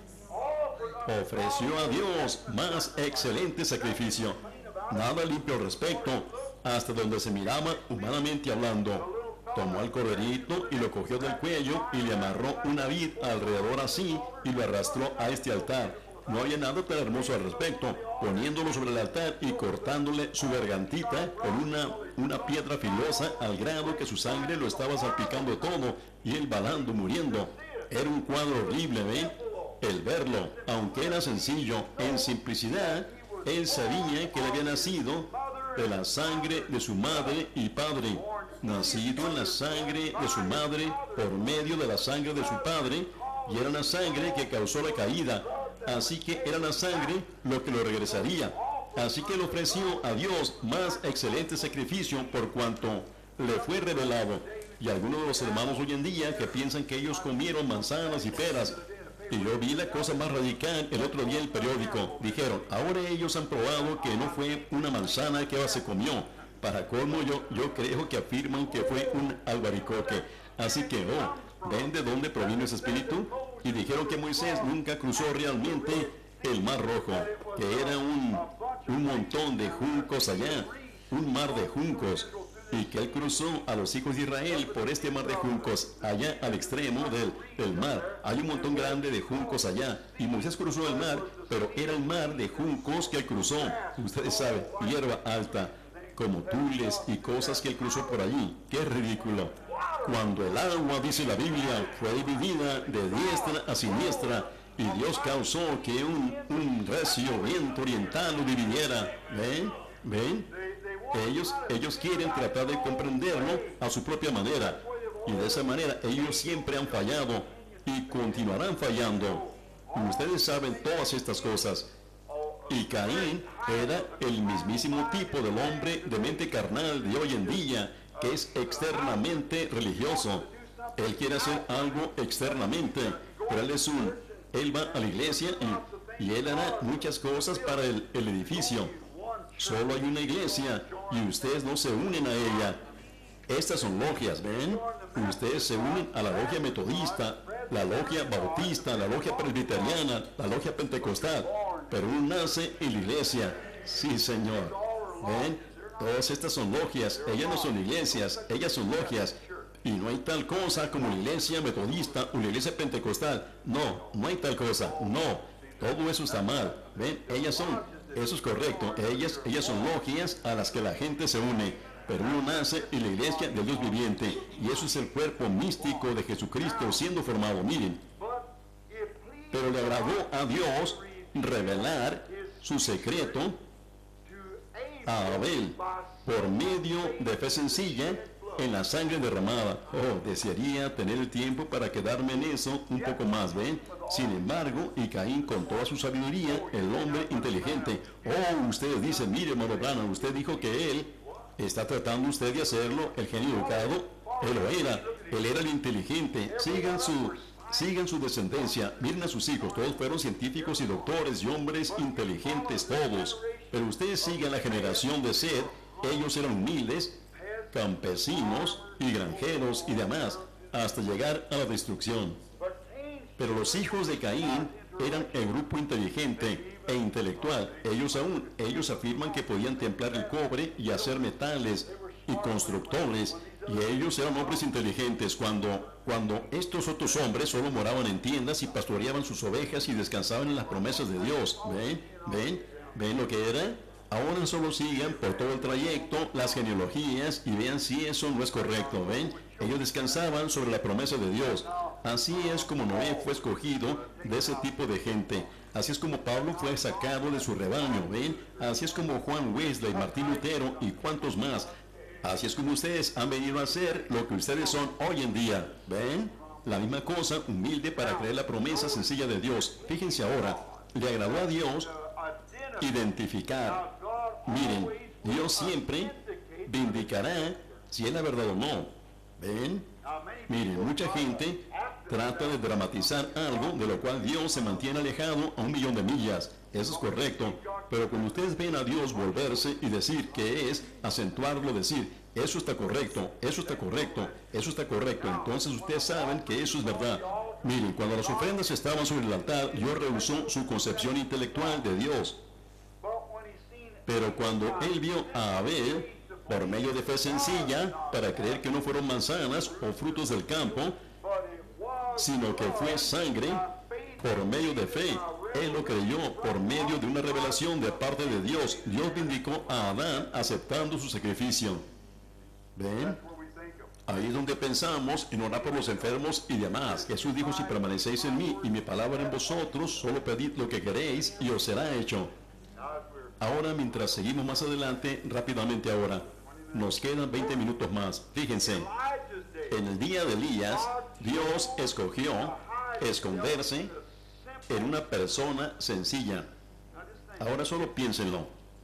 ofreció a Dios más excelente sacrificio. Nada limpio al respecto, hasta donde se miraba humanamente hablando. Tomó al corderito y lo cogió del cuello y le amarró una vid alrededor así y lo arrastró a este altar. No había nada tan hermoso al respecto, poniéndolo sobre el altar y cortándole su gargantita con una piedra filosa al grado que su sangre lo estaba salpicando todo y él balando, muriendo. Era un cuadro horrible, ¿ven? El verlo, aunque era sencillo, en simplicidad, él sabía que él había nacido de la sangre de su madre y padre, nacido en la sangre de su madre por medio de la sangre de su padre, y era una sangre que causó la caída, así que era la sangre lo que lo regresaría. Así que le ofreció a Dios más excelente sacrificio por cuanto le fue revelado. Y algunos de los hermanos hoy en día que piensan que ellos comieron manzanas y peras. Y yo vi la cosa más radical el otro día en el periódico. Dijeron, ahora ellos han probado que no fue una manzana que se comió. Para colmo, yo creo que afirman que fue un albaricoque. Así que, ¿ven de dónde provino ese espíritu? Y dijeron que Moisés nunca cruzó realmente el Mar Rojo, que era un montón de juncos allá, un mar de juncos, y que él cruzó a los hijos de Israel por este mar de juncos, allá al extremo del mar. Hay un montón grande de juncos allá, y Moisés cruzó el mar, pero era el mar de juncos que él cruzó. Ustedes saben, hierba alta, como tules y cosas que él cruzó por allí. ¡Qué ridículo! Cuando el agua, dice la Biblia, fue dividida de diestra a siniestra, y Dios causó que un recio viento oriental lo dividiera. ¿Ven? ¿Ven? Ellos quieren tratar de comprenderlo a su propia manera, y de esa manera ellos siempre han fallado y continuarán fallando. Y ustedes saben todas estas cosas. Y Caín era el mismísimo tipo del hombre de mente carnal de hoy en día, que es externamente religioso. Él quiere hacer algo externamente, pero él va a la iglesia y él hará muchas cosas para el edificio. Solo hay una iglesia y ustedes no se unen a ella. Estas son logias, ¿ven? Ustedes se unen a la logia metodista, la logia bautista, la logia presbiteriana, la logia pentecostal, pero uno nace en la iglesia. Sí, Señor. ¿Ven? Todas estas son logias. Ellas no son iglesias, ellas son logias. Y no hay tal cosa como una iglesia metodista o una iglesia pentecostal. No, no hay tal cosa. No, todo eso está mal. ¿Ven? Eso es correcto. Ellas son logias a las que la gente se une. Pero uno nace en la iglesia del Dios viviente. Y eso es el cuerpo místico de Jesucristo siendo formado. Miren. Pero le agradó a Dios revelar su secreto a Abel por medio de fe sencilla en la sangre derramada. Oh, desearía tener el tiempo para quedarme en eso un poco más, ¿ven? Sin embargo, y Caín con toda su sabiduría, el hombre inteligente. Oh, ustedes dicen, mire, hermano Branham, usted dijo que él está tratando usted de hacerlo, el genio educado. Él era el inteligente. Sigan su descendencia, miren a sus hijos, todos fueron científicos y doctores y hombres inteligentes todos. Pero ustedes sigan la generación de Seth, ellos eran humildes, campesinos y granjeros y demás, hasta llegar a la destrucción. Pero los hijos de Caín eran el grupo inteligente e intelectual. Ellos afirman que podían templar el cobre y hacer metales y constructores, y ellos eran hombres inteligentes cuando estos otros hombres solo moraban en tiendas y pastoreaban sus ovejas y descansaban en las promesas de Dios. ¿Ven lo que era? Ahora solo sigan por todo el trayecto las genealogías y vean si eso no es correcto. ¿Ven? Ellos descansaban sobre la promesa de Dios. Así es como Noé fue escogido de ese tipo de gente. Así es como Pablo fue sacado de su rebaño. ¿Ven? Así es como Juan Wesley, Martín Lutero y cuantos más. Así es como ustedes han venido a ser lo que ustedes son hoy en día. ¿Ven? La misma cosa, humilde para creer la promesa sencilla de Dios. Fíjense ahora, le agradó a Dios identificar. Miren, Dios siempre vindicará si es la verdad o no. ¿Ven? Miren, mucha gente trata de dramatizar algo de lo cual Dios se mantiene alejado a 1.000.000 de millas. Eso es correcto. Pero cuando ustedes ven a Dios volverse y decir que es, acentuarlo, decir, eso está correcto, eso está correcto, eso está correcto, entonces ustedes saben que eso es verdad. Miren, cuando las ofrendas estaban sobre el altar, Dios rehusó su concepción intelectual de Dios. Pero cuando él vio a Abel, por medio de fe sencilla, para creer que no fueron manzanas o frutos del campo, sino que fue sangre, por medio de fe, él lo creyó por medio de una revelación de parte de Dios. Dios vindicó a Adán aceptando su sacrificio. ¿Ven? Ahí es donde pensamos en orar por los enfermos y demás. Jesús dijo, si permanecéis en mí y mi palabra en vosotros, solo pedid lo que queréis y os será hecho. Ahora, mientras seguimos más adelante, rápidamente ahora, nos quedan 20 minutos más. Fíjense, en el día de Elías, Dios escogió esconderse en una persona sencilla. Ahora solo piénsenlo.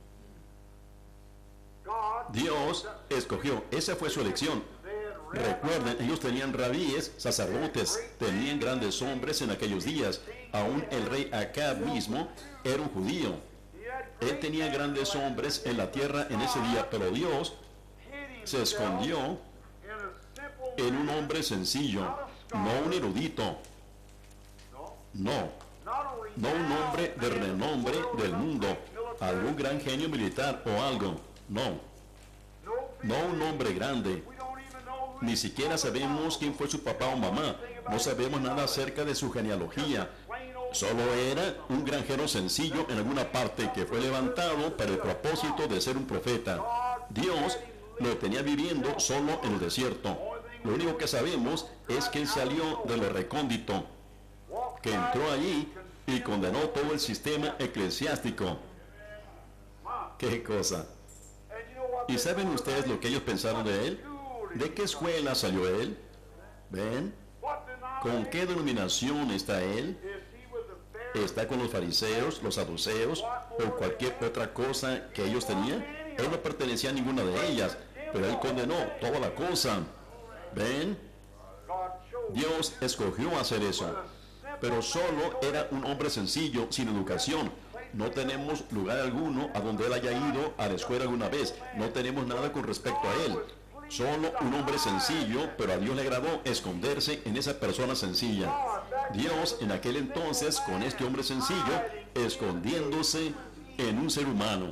Dios escogió, esa fue su elección. Recuerden, ellos tenían rabíes, sacerdotes, tenían grandes hombres en aquellos días. Aún el rey Acab mismo era un judío. Él tenía grandes hombres en la tierra en ese día, pero Dios se escondió en un hombre sencillo, no un erudito, no un hombre de renombre del mundo, algún gran genio militar o algo, no un hombre grande. Ni siquiera sabemos quién fue su papá o mamá, no sabemos nada acerca de su genealogía. Solo era un granjero sencillo en alguna parte que fue levantado para el propósito de ser un profeta. Dios lo tenía viviendo solo en el desierto. Lo único que sabemos es que él salió de lo recóndito, que entró allí y condenó todo el sistema eclesiástico. ¡Qué cosa! ¿Y saben ustedes lo que ellos pensaron de él? ¿De qué escuela salió él? ¿Ven? ¿Con qué denominación está él? ¿Está con los fariseos, los saduceos? o cualquier otra cosa que ellos tenían. Él no pertenecía a ninguna de ellas, pero él condenó toda la cosa. ¿Ven? Dios escogió hacer eso, pero solo era un hombre sencillo, sin educación. No tenemos lugar alguno a donde él haya ido a la escuela alguna vez. No tenemos nada con respecto a él. Solo un hombre sencillo, pero a Dios le agradó esconderse en esa persona sencilla. Dios en aquel entonces, con este hombre sencillo, escondiéndose en un ser humano.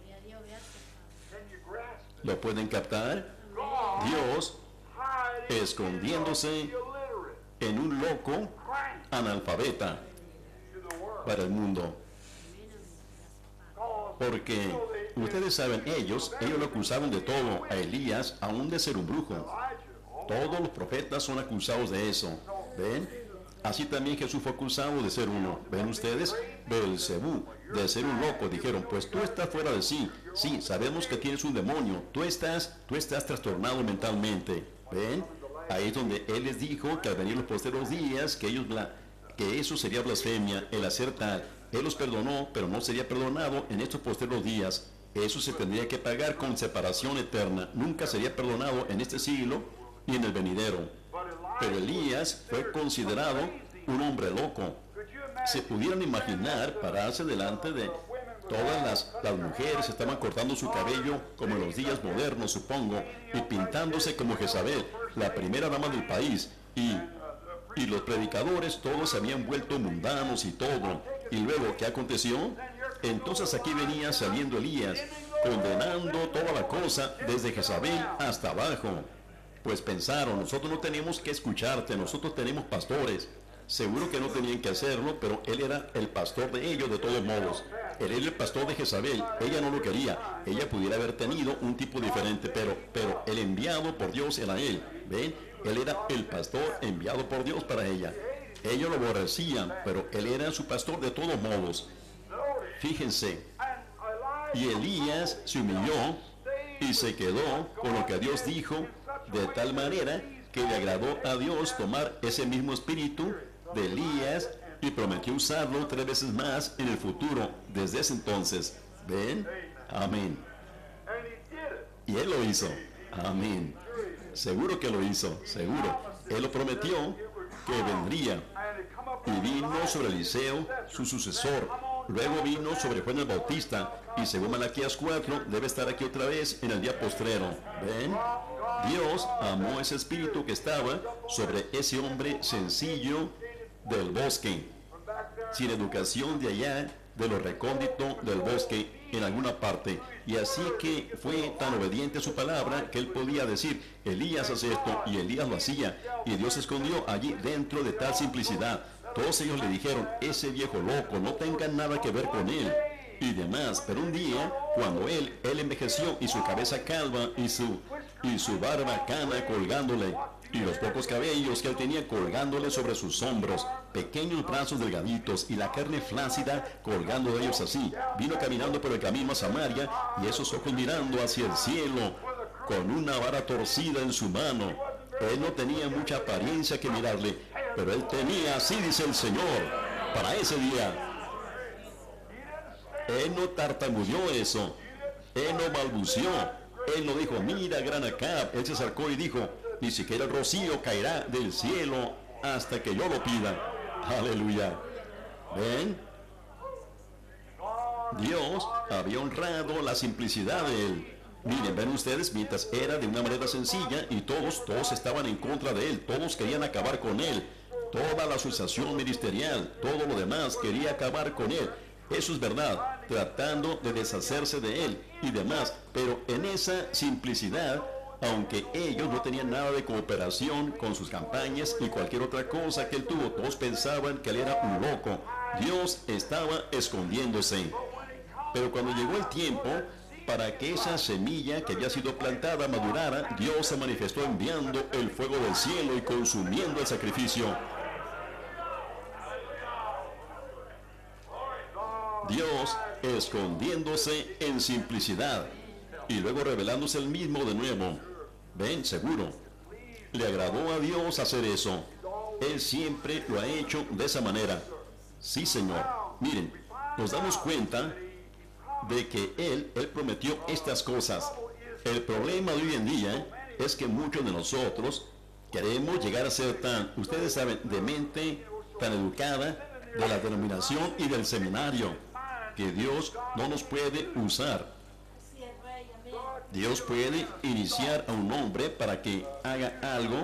¿Lo pueden captar? Dios escondiéndose en un loco analfabeta para el mundo. Porque ustedes saben, ellos lo acusaban de todo, a Elías, aún de ser un brujo. Todos los profetas son acusados de eso. ¿Ven? Así también Jesús fue acusado de ser uno. ¿Ven ustedes? Beelzebú, de ser un loco. Dijeron, pues tú estás fuera de sí. Sí, sabemos que tienes un demonio. Tú estás trastornado mentalmente. ¿Ven? Ahí es donde Él les dijo que al venir los posteros días, que eso sería blasfemia, el hacer tal. Él los perdonó, pero no sería perdonado en estos posteros días. Eso se tendría que pagar con separación eterna. Nunca sería perdonado en este siglo ni en el venidero. Pero Elías fue considerado un hombre loco. ¿Se pudieran imaginar pararse delante de todas las mujeres? Estaban cortando su cabello como en los días modernos, supongo, y pintándose como Jezabel, la primera dama del país. Y los predicadores todos se habían vuelto mundanos y todo. Y luego, ¿qué aconteció? Entonces aquí venía saliendo Elías, condenando toda la cosa desde Jezabel hasta abajo. Pues pensaron, nosotros no tenemos que escucharte, nosotros tenemos pastores. Seguro que no tenían que hacerlo, pero él era el pastor de ellos de todos modos. Él era el pastor de Jezabel, ella no lo quería. Ella pudiera haber tenido un tipo diferente, pero el enviado por Dios era él. ¿Ven? Él era el pastor enviado por Dios para ella. Ellos lo aborrecían, pero él era su pastor de todos modos. Fíjense. Y Elías se humilló y se quedó con lo que Dios dijo, de tal manera que le agradó a Dios tomar ese mismo espíritu de Elías y prometió usarlo 3 veces más en el futuro, desde ese entonces. ¿Ven? Amén. Y él lo hizo. Amén. Seguro que lo hizo, seguro. Él lo prometió que vendría. Y vino sobre Eliseo, su sucesor. Luego vino sobre Juan el Bautista. Y según Malaquías 4, debe estar aquí otra vez en el día postrero. ¿Ven? Dios amó ese espíritu que estaba sobre ese hombre sencillo del bosque, sin educación de allá, de lo recóndito del bosque, en alguna parte. Y así que fue tan obediente a su palabra que él podía decir, Elías hace esto, y Elías lo hacía. Y Dios se escondió allí dentro de tal simplicidad. Todos ellos le dijeron, ese viejo loco, no tengan nada que ver con él. Y demás, pero un día, cuando él envejeció y su cabeza calva y su barba cana colgándole, y los pocos cabellos que él tenía colgándole sobre sus hombros, pequeños brazos delgaditos y la carne flácida colgando de ellos así, vino caminando por el camino a Samaria y esos ojos mirando hacia el cielo con una vara torcida en su mano. Él no tenía mucha apariencia que mirarle, pero él tenía, así dice el Señor, para ese día. Él no tartamudeó eso, él no balbuceó, él no dijo, mira gran Acab. Él se acercó y dijo, ni siquiera el rocío caerá del cielo hasta que yo lo pida. Aleluya. ¿Ven? Dios había honrado la simplicidad de él. Miren, ven ustedes, mientras era de una manera sencilla y todos estaban en contra de él, todos querían acabar con él. Toda la asociación ministerial, todo lo demás quería acabar con él. Eso es verdad, tratando de deshacerse de él y demás, pero en esa simplicidad, aunque ellos no tenían nada de cooperación con sus campañas y cualquier otra cosa que él tuvo, todos pensaban que él era un loco. Dios estaba escondiéndose. Pero cuando llegó el tiempo para que esa semilla que había sido plantada madurara, Dios se manifestó enviando el fuego del cielo y consumiendo el sacrificio. Dios escondiéndose en simplicidad y luego revelándose el mismo de nuevo. Ven, seguro. Le agradó a Dios hacer eso. Él siempre lo ha hecho de esa manera. Sí, Señor. Miren, nos damos cuenta de que Él prometió estas cosas. El problema de hoy en día es que muchos de nosotros queremos llegar a ser tan, ustedes saben, de mente tan educada de la denominación y del seminario, que Dios no nos puede usar. Dios puede iniciar a un hombre para que haga algo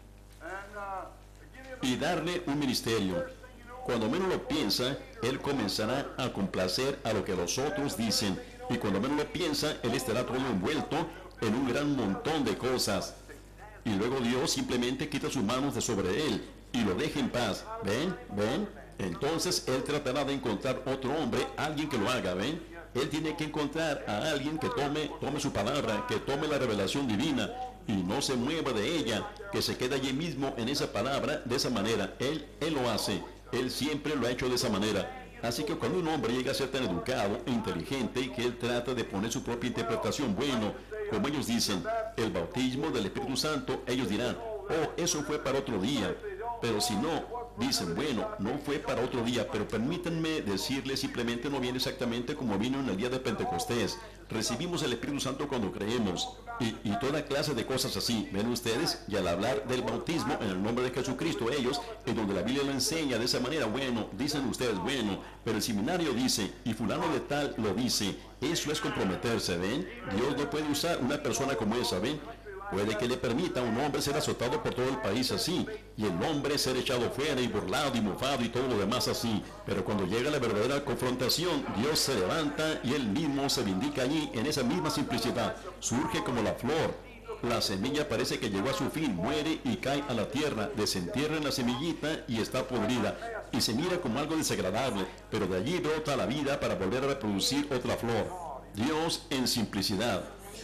y darle un ministerio. Cuando menos lo piensa, él comenzará a complacer a lo que los otros dicen. Y cuando menos lo piensa, él estará todo envuelto en un gran montón de cosas. Y luego Dios simplemente quita sus manos de sobre él y lo deja en paz. ¿Ven? ¿Ven? Entonces él tratará de encontrar otro hombre, alguien que lo haga. ¿Ven? Él tiene que encontrar a alguien que tome su palabra, que tome la revelación divina y no se mueva de ella, que se quede allí mismo en esa palabra de esa manera. Él lo hace. Él siempre lo ha hecho de esa manera. Así que cuando un hombre llega a ser tan educado e inteligente y que él trata de poner su propia interpretación, bueno, como ellos dicen, el bautismo del Espíritu Santo, ellos dirán, oh, eso fue para otro día. Pero si no, dicen, bueno, no fue para otro día, pero permítanme decirles, simplemente no viene exactamente como vino en el día de Pentecostés. Recibimos el Espíritu Santo cuando creemos y toda clase de cosas así. ¿Ven ustedes? Y al hablar del bautismo en el nombre de Jesucristo, ellos, en donde la Biblia lo enseña de esa manera, bueno, dicen ustedes, bueno, pero el seminario dice, y fulano de tal lo dice. Eso es comprometerse, ¿ven? Dios no puede usar una persona como esa, ¿ven? Puede que le permita a un hombre ser azotado por todo el país así, y el hombre ser echado fuera y burlado y mofado y todo lo demás así. Pero cuando llega la verdadera confrontación, Dios se levanta y Él mismo se vindica allí en esa misma simplicidad. Surge como la flor. La semilla parece que llegó a su fin, muere y cae a la tierra, desentierra en la semillita y está podrida. Y se mira como algo desagradable, pero de allí brota la vida para volver a reproducir otra flor. Dios en simplicidad.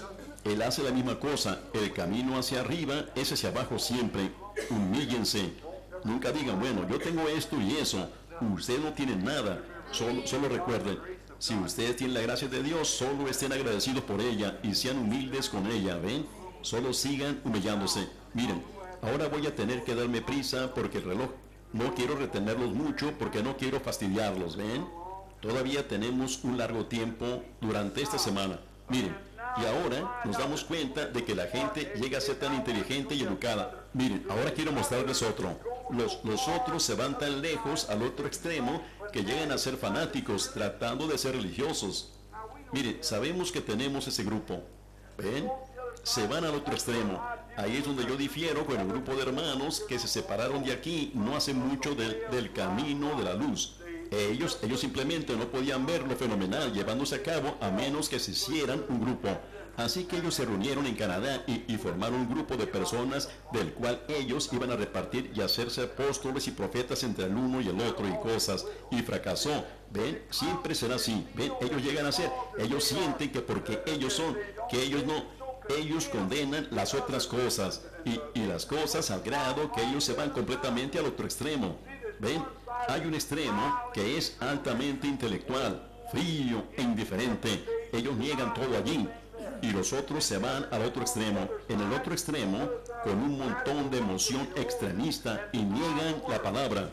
Él hace la misma cosa. El camino hacia arriba es hacia abajo siempre. Humíllense. Nunca digan, bueno, yo tengo esto y eso. Usted no tiene nada. Solo recuerden, si ustedes tienen la gracia de Dios, solo estén agradecidos por ella y sean humildes con ella. ¿Ven? Solo sigan humillándose. Miren, ahora voy a tener que darme prisa porque el reloj. No quiero retenerlos mucho porque no quiero fastidiarlos. ¿Ven? Todavía tenemos un largo tiempo durante esta semana. Miren. Y ahora nos damos cuenta de que la gente llega a ser tan inteligente y educada. Miren, ahora quiero mostrarles otro. Los otros se van tan lejos al otro extremo que llegan a ser fanáticos, tratando de ser religiosos. Miren, sabemos que tenemos ese grupo. ¿Ven? Se van al otro extremo. Ahí es donde yo difiero con el grupo de hermanos que se separaron de aquí no hace mucho del camino de la luz. Ellos simplemente no podían ver lo fenomenal llevándose a cabo a menos que se hicieran un grupo. Así que ellos se reunieron en Canadá y formaron un grupo de personas del cual ellos iban a repartir y hacerse apóstoles y profetas entre el uno y el otro y cosas. Y fracasó. ¿Ven? Siempre será así. ¿Ven? Ellos llegan a ser. Ellos sienten que porque ellos son, que ellos no. Ellos condenan las otras cosas y las cosas al grado que ellos se van completamente al otro extremo. ¿Ven? Hay un extremo que es altamente intelectual, frío e indiferente. Ellos niegan todo allí. Y los otros se van al otro extremo. En el otro extremo, con un montón de emoción extremista y niegan la palabra.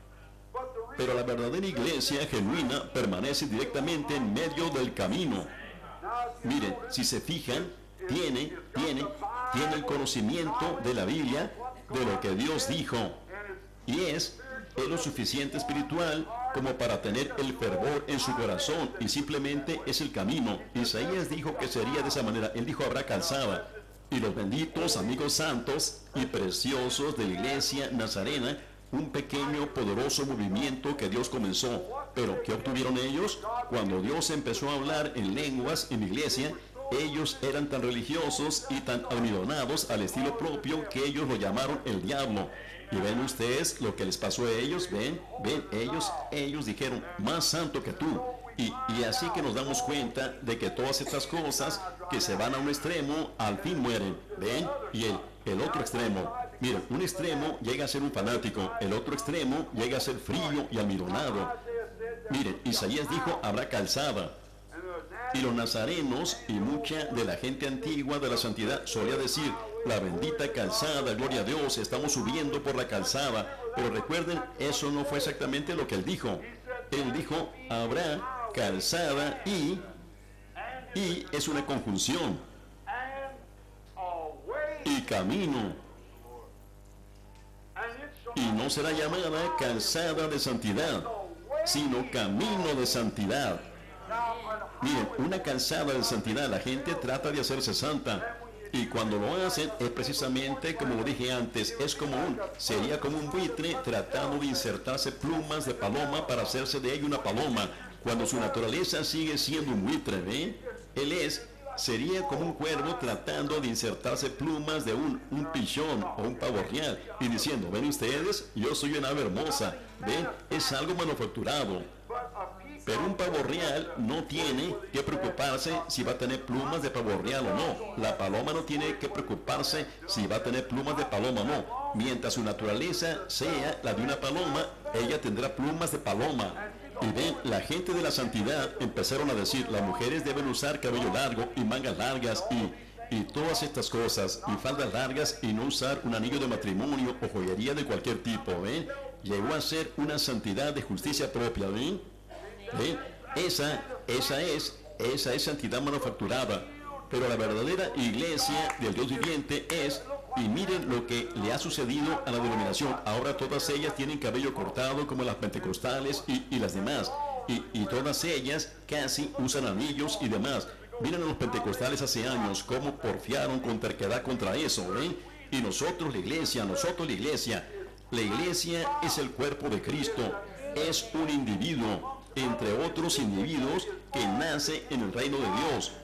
Pero la verdadera iglesia genuina permanece directamente en medio del camino. Miren, si se fijan, tiene el conocimiento de la Biblia, de lo que Dios dijo. Y es lo suficiente espiritual como para tener el fervor en su corazón y simplemente es el camino. Isaías dijo que sería de esa manera. Él dijo habrá calzada. Y los benditos amigos santos y preciosos de la iglesia nazarena, un pequeño poderoso movimiento que Dios comenzó. Pero ¿qué obtuvieron ellos? Cuando Dios empezó a hablar en lenguas en la iglesia, ellos eran tan religiosos y tan almidonados al estilo propio que ellos lo llamaron el diablo. Y ven ustedes lo que les pasó a ellos. Ven, ellos dijeron, más santo que tú. Y así que nos damos cuenta de que todas estas cosas que se van a un extremo, al fin mueren. Ven, y el otro extremo. Miren, un extremo llega a ser un fanático, el otro extremo llega a ser frío y almidonado. Miren, Isaías dijo, habrá calzada. Y los nazarenos y mucha de la gente antigua de la santidad solía decir, la bendita calzada, gloria a Dios, estamos subiendo por la calzada. Pero recuerden, eso no fue exactamente lo que él dijo. Él dijo, habrá calzada y Y es una conjunción. Y camino. Y no será llamada calzada de santidad, sino camino de santidad. Miren, una calzada de santidad, la gente trata de hacerse santa. Y cuando lo hacen es precisamente como lo dije antes, sería como un buitre tratando de insertarse plumas de paloma para hacerse de ella una paloma, cuando su naturaleza sigue siendo un buitre, ¿ven? Sería como un cuervo tratando de insertarse plumas de un pichón o un pavo real y diciendo, ven ustedes, yo soy una ave hermosa, ven, es algo manufacturado. Pero un pavo real no tiene que preocuparse si va a tener plumas de pavo real o no. La paloma no tiene que preocuparse si va a tener plumas de paloma o no. Mientras su naturaleza sea la de una paloma, ella tendrá plumas de paloma. Y ven, la gente de la santidad empezaron a decir, las mujeres deben usar cabello largo y mangas largas y todas estas cosas, y faldas largas, y no usar un anillo de matrimonio o joyería de cualquier tipo, ¿ven? Llegó a ser una santidad de justicia propia, ¿ven? ¿Ven? Esa es santidad manufacturada. Pero la verdadera iglesia del Dios viviente es, y miren lo que le ha sucedido a la denominación. Ahora todas ellas tienen cabello cortado como las pentecostales y las demás. Y todas ellas casi usan anillos y demás. Miren a los pentecostales hace años cómo porfiaron con terquedad contra eso, ¿ven? Y nosotros la iglesia es el cuerpo de Cristo, es un individuo entre otros individuos que nace en el reino de Dios.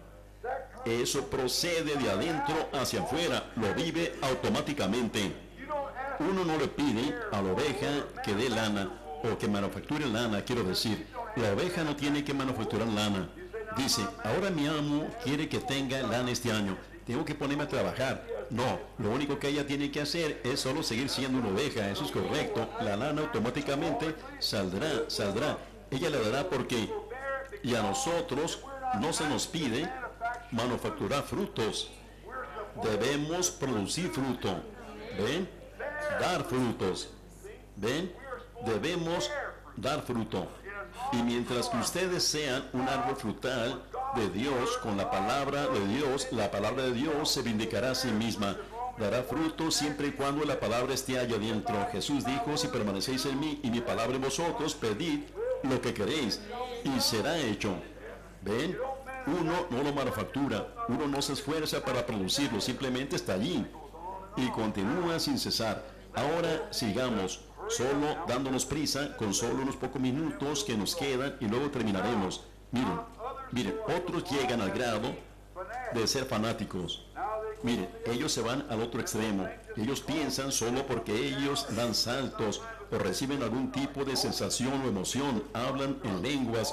Eso procede de adentro hacia afuera, lo vive automáticamente. Uno no le pide a la oveja que dé lana o que manufacture lana, quiero decir, la oveja no tiene que manufacturar lana. Dice, ahora mi amo quiere que tenga lana este año, tengo que ponerme a trabajar. No, lo único que ella tiene que hacer es solo seguir siendo una oveja, eso es correcto. La lana automáticamente saldrá. Ella le dará porque, y a nosotros no se nos pide manufacturar frutos. Debemos producir fruto. ¿Ven? Dar frutos. ¿Ven? Debemos dar fruto. Y mientras que ustedes sean un árbol frutal de Dios, con la palabra de Dios se vindicará a sí misma. Dará fruto siempre y cuando la palabra esté allá adentro. Jesús dijo, si permanecéis en mí y mi palabra en vosotros, pedid lo que queréis y será hecho. ¿Ven? Uno no lo manufactura, uno no se esfuerza para producirlo, simplemente está allí y continúa sin cesar. Ahora sigamos, solo dándonos prisa, con solo unos pocos minutos que nos quedan y luego terminaremos. Miren, otros llegan al grado de ser fanáticos. Miren, ellos se van al otro extremo. Ellos piensan solo porque ellos dan saltos o reciben algún tipo de sensación o emoción, hablan en lenguas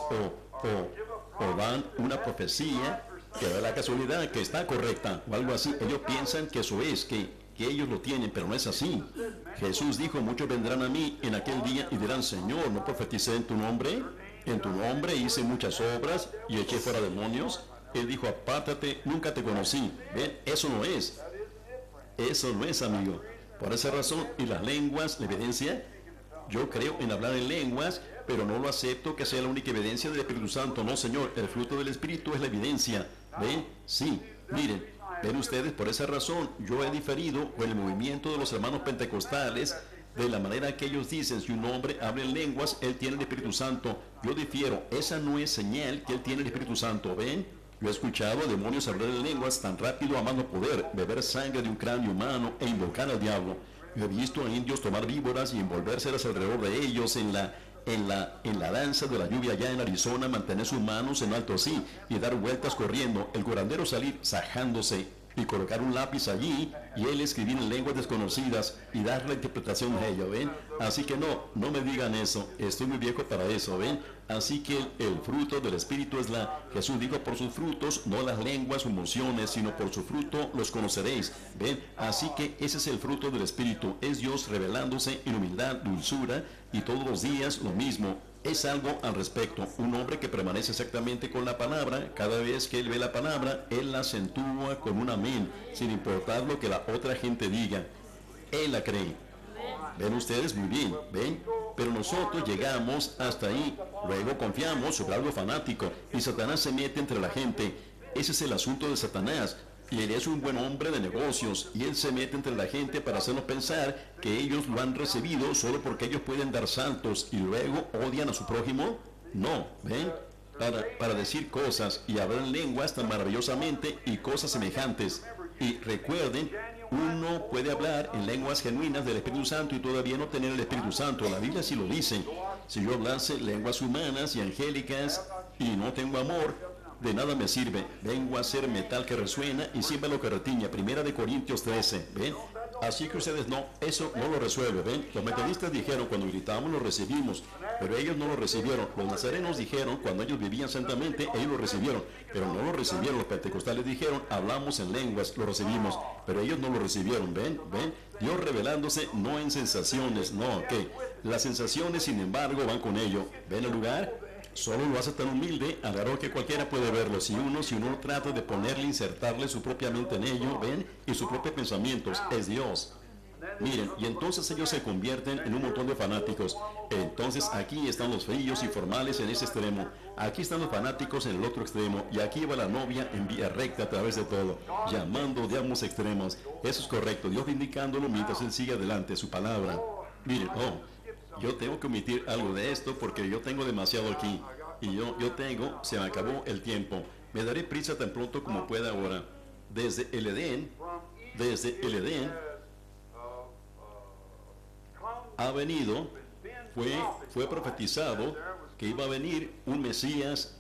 o dan una profecía que da la casualidad que está correcta o algo así. Ellos piensan que eso es, que ellos lo tienen, pero no es así. Jesús dijo, muchos vendrán a mí en aquel día y dirán, Señor, ¿no profeticé en tu nombre? En tu nombre hice muchas obras y eché fuera demonios. Él dijo, apártate, nunca te conocí. ¿Ven? Eso no es, amigo. Por esa razón, y las lenguas, la evidencia, yo creo en hablar en lenguas, pero no lo acepto que sea la única evidencia del Espíritu Santo. No, Señor, el fruto del Espíritu es la evidencia. ¿Ven? Sí, miren, ven ustedes, por esa razón, yo he diferido con el movimiento de los hermanos pentecostales, de la manera que ellos dicen, si un hombre habla en lenguas, él tiene el Espíritu Santo. Yo difiero, esa no es señal que él tiene el Espíritu Santo. ¿Ven? Yo he escuchado a demonios hablar en lenguas tan rápido a más no poder, beber sangre de un cráneo humano e invocar al diablo. Yo he visto a indios tomar víboras y envolvérselas alrededor de ellos en la danza de la lluvia allá en Arizona, mantener sus manos en alto así y dar vueltas corriendo, el curandero salir sajándose y colocar un lápiz allí y él escribir en lenguas desconocidas y dar la interpretación de ello, ¿ven? Así que no me digan eso, estoy muy viejo para eso, ¿ven? Así que el fruto del Espíritu es Jesús dijo, por sus frutos, no las lenguas o emociones, sino por su fruto los conoceréis, ¿ven? Así que ese es el fruto del Espíritu, es Dios revelándose en humildad, dulzura, y todos los días lo mismo. Es algo al respecto. Un hombre que permanece exactamente con la palabra, cada vez que él ve la palabra, él la acentúa con un amén, sin importar lo que la otra gente diga. Él la cree. ¿Ven ustedes? Muy bien, ¿ven? Pero nosotros llegamos hasta ahí Luego confiamos sobre algo fanático y Satanás se mete entre la gente. Ese es el asunto de Satanás. Y él es un buen hombre de negocios y él se mete entre la gente para hacernos pensar que ellos lo han recibido solo porque ellos pueden dar saltos y luego odian a su prójimo. No, ¿ven? Para decir cosas y hablar en lenguas tan maravillosamente y cosas semejantes. Y recuerden, uno puede hablar en lenguas genuinas del Espíritu Santo y todavía no tener el Espíritu Santo. La Biblia sí lo dice. Si yo hablase lenguas humanas y angélicas y no tengo amor, de nada me sirve. Vengo a ser metal que resuena y siempre lo que retiña. 1 Corintios 13, ¿ven? Así que ustedes no, eso no lo resuelve, ¿ven? Los metodistas dijeron cuando gritábamos lo recibimos, pero ellos no lo recibieron. Los nazarenos dijeron cuando ellos vivían santamente, ellos lo recibieron, pero no lo recibieron. Los pentecostales dijeron hablamos en lenguas, lo recibimos, pero ellos no lo recibieron, ¿ven? ¿Ven? Dios revelándose no en sensaciones, no, ¿qué? Las sensaciones, sin embargo, van con ello. ¿Ven el lugar? Solo lo hace tan humilde, al grado que cualquiera puede verlo. Si uno trata de ponerle, insertarle su propia mente en ello, ven, y sus propios pensamientos, es Dios. Miren, y entonces ellos se convierten en un montón de fanáticos. Entonces aquí están los fríos y formales en ese extremo. Aquí están los fanáticos en el otro extremo. Y aquí va la novia en vía recta a través de todo, llamando de ambos extremos. Eso es correcto, Dios indicándolo mientras Él sigue adelante, su palabra. Miren, yo tengo que omitir algo de esto porque yo tengo demasiado aquí. Y yo tengo, se me acabó el tiempo. Me daré prisa tan pronto como pueda ahora. Desde el Edén ha venido, fue profetizado que iba a venir un Mesías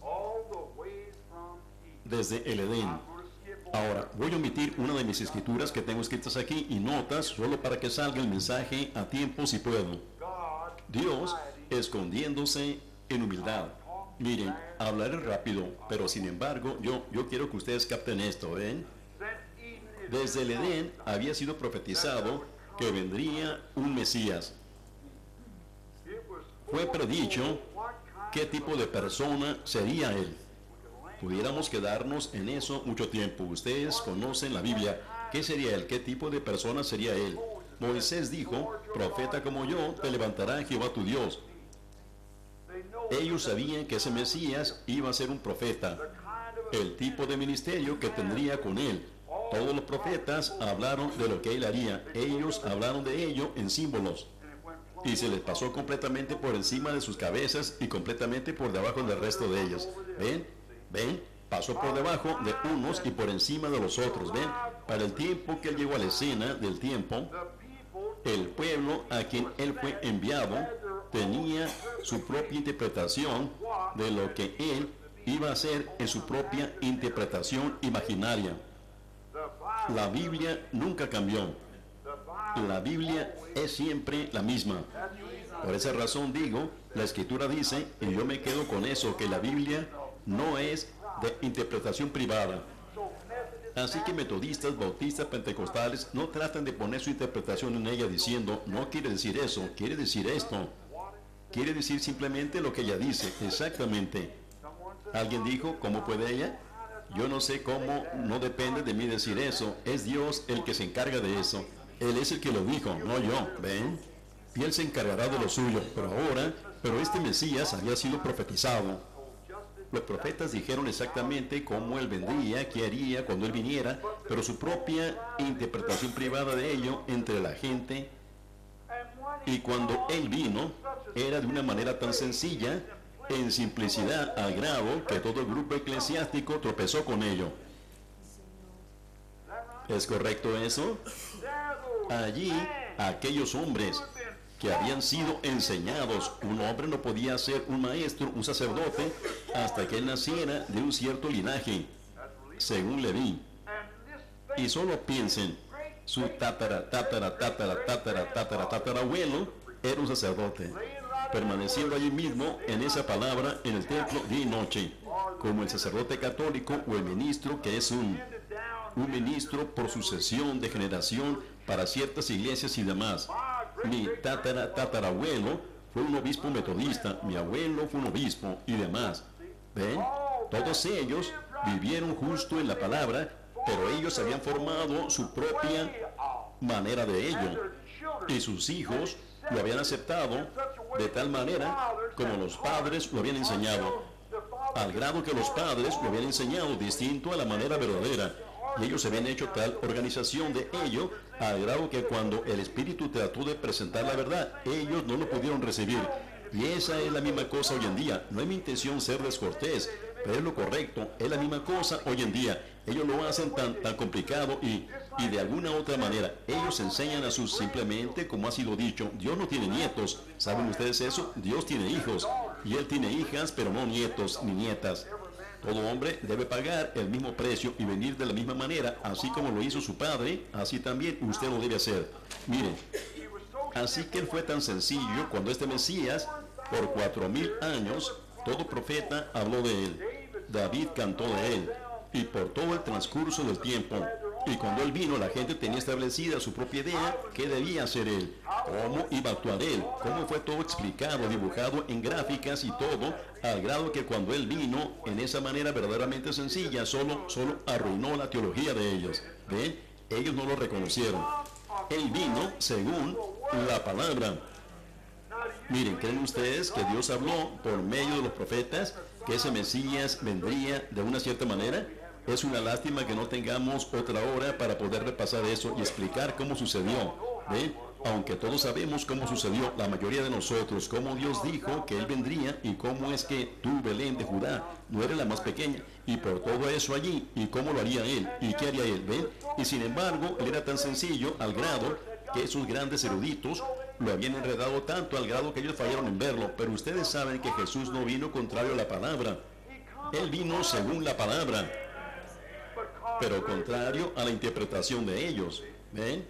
desde el Edén. Ahora, voy a omitir una de mis escrituras que tengo escritas aquí y notas solo para que salga el mensaje a tiempo si puedo. Dios escondiéndose en humildad. Miren, hablaré rápido, pero sin embargo, yo quiero que ustedes capten esto, ¿ven? Desde el Edén había sido profetizado que vendría un Mesías. Fue predicho qué tipo de persona sería él. Pudiéramos quedarnos en eso mucho tiempo. Ustedes conocen la Biblia. ¿Qué sería él? ¿Qué tipo de persona sería él? Moisés dijo, profeta como yo, te levantará Jehová tu Dios. Ellos sabían que ese Mesías iba a ser un profeta. El tipo de ministerio que tendría con él. Todos los profetas hablaron de lo que él haría. Ellos hablaron de ello en símbolos. Y se les pasó completamente por encima de sus cabezas y completamente por debajo del resto de ellos. ¿Ven? ¿Ven? Pasó por debajo de unos y por encima de los otros. ¿Ven? Para el tiempo que él llegó a la escena del tiempo, el pueblo a quien él fue enviado tenía su propia interpretación de lo que él iba a hacer en su propia interpretación imaginaria. La Biblia nunca cambió. La Biblia es siempre la misma. Por esa razón digo, la Escritura dice, y yo me quedo con eso, que la Biblia no es de interpretación privada. Así que metodistas, bautistas, pentecostales no tratan de poner su interpretación en ella diciendo, no quiere decir eso, quiere decir esto. Quiere decir simplemente lo que ella dice, exactamente. ¿Alguien dijo, cómo puede ella? Yo no sé cómo, no depende de mí decir eso, es Dios el que se encarga de eso. Él es el que lo dijo, no yo, ¿ven? Y Él se encargará de lo suyo, pero este Mesías había sido profetizado. Los profetas dijeron exactamente cómo Él vendría, qué haría cuando Él viniera, pero su propia interpretación privada de ello entre la gente. Y cuando Él vino, era de una manera tan sencilla, en simplicidad, al grado que todo el grupo eclesiástico tropezó con ello. ¿Es correcto eso? Allí, aquellos hombres que habían sido enseñados, un hombre no podía ser un maestro, un sacerdote, hasta que él naciera de un cierto linaje, según Leví. Y solo piensen, su tatarabuelo era un sacerdote, permaneciendo allí mismo en esa palabra en el templo día y noche, como el sacerdote católico o el ministro que es un ministro por sucesión de generación para ciertas iglesias y demás. Mi tatarabuelo fue un obispo metodista, mi abuelo fue un obispo y demás. ¿Ven? Todos ellos vivieron justo en la palabra, pero ellos habían formado su propia manera de ello. Y sus hijos lo habían aceptado de tal manera como los padres lo habían enseñado, al grado que los padres lo habían enseñado distinto a la manera verdadera. Y ellos se habían hecho tal organización de ello, al grado que cuando el Espíritu trató de presentar la verdad, ellos no lo pudieron recibir. Y esa es la misma cosa hoy en día. No es mi intención ser descortés, pero es lo correcto. Es la misma cosa hoy en día. Ellos lo hacen tan complicado y de alguna otra manera. Ellos enseñan a sus, simplemente como ha sido dicho, Dios no tiene nietos. ¿Saben ustedes eso? Dios tiene hijos. Y Él tiene hijas, pero no nietos ni nietas. Todo hombre debe pagar el mismo precio y venir de la misma manera, así como lo hizo su padre, así también usted lo debe hacer. Miren, así que Él fue tan sencillo cuando este Mesías, por 4000 años, todo profeta habló de Él. David cantó de Él. Y por todo el transcurso del tiempo. Y cuando Él vino, la gente tenía establecida su propia idea, qué debía hacer Él, cómo iba a actuar Él, cómo fue todo explicado, dibujado en gráficas y todo, al grado que cuando Él vino, en esa manera verdaderamente sencilla, solo arruinó la teología de ellos. ¿Ven? Ellos no lo reconocieron. Él vino según la palabra. Miren, ¿creen ustedes que Dios habló por medio de los profetas que ese Mesías vendría de una cierta manera? Es una lástima que no tengamos otra hora para poder repasar eso y explicar cómo sucedió. ¿Ven? Aunque todos sabemos cómo sucedió, la mayoría de nosotros, cómo Dios dijo que Él vendría y cómo es que tú, Belén de Judá, no eres la más pequeña, y por todo eso allí, y cómo lo haría Él, y qué haría Él. ¿Ven? Y sin embargo, Él era tan sencillo al grado que esos grandes eruditos lo habían enredado tanto al grado que ellos fallaron en verlo. Pero ustedes saben que Jesús no vino contrario a la palabra. Él vino según la palabra, pero contrario a la interpretación de ellos. ¿Ven?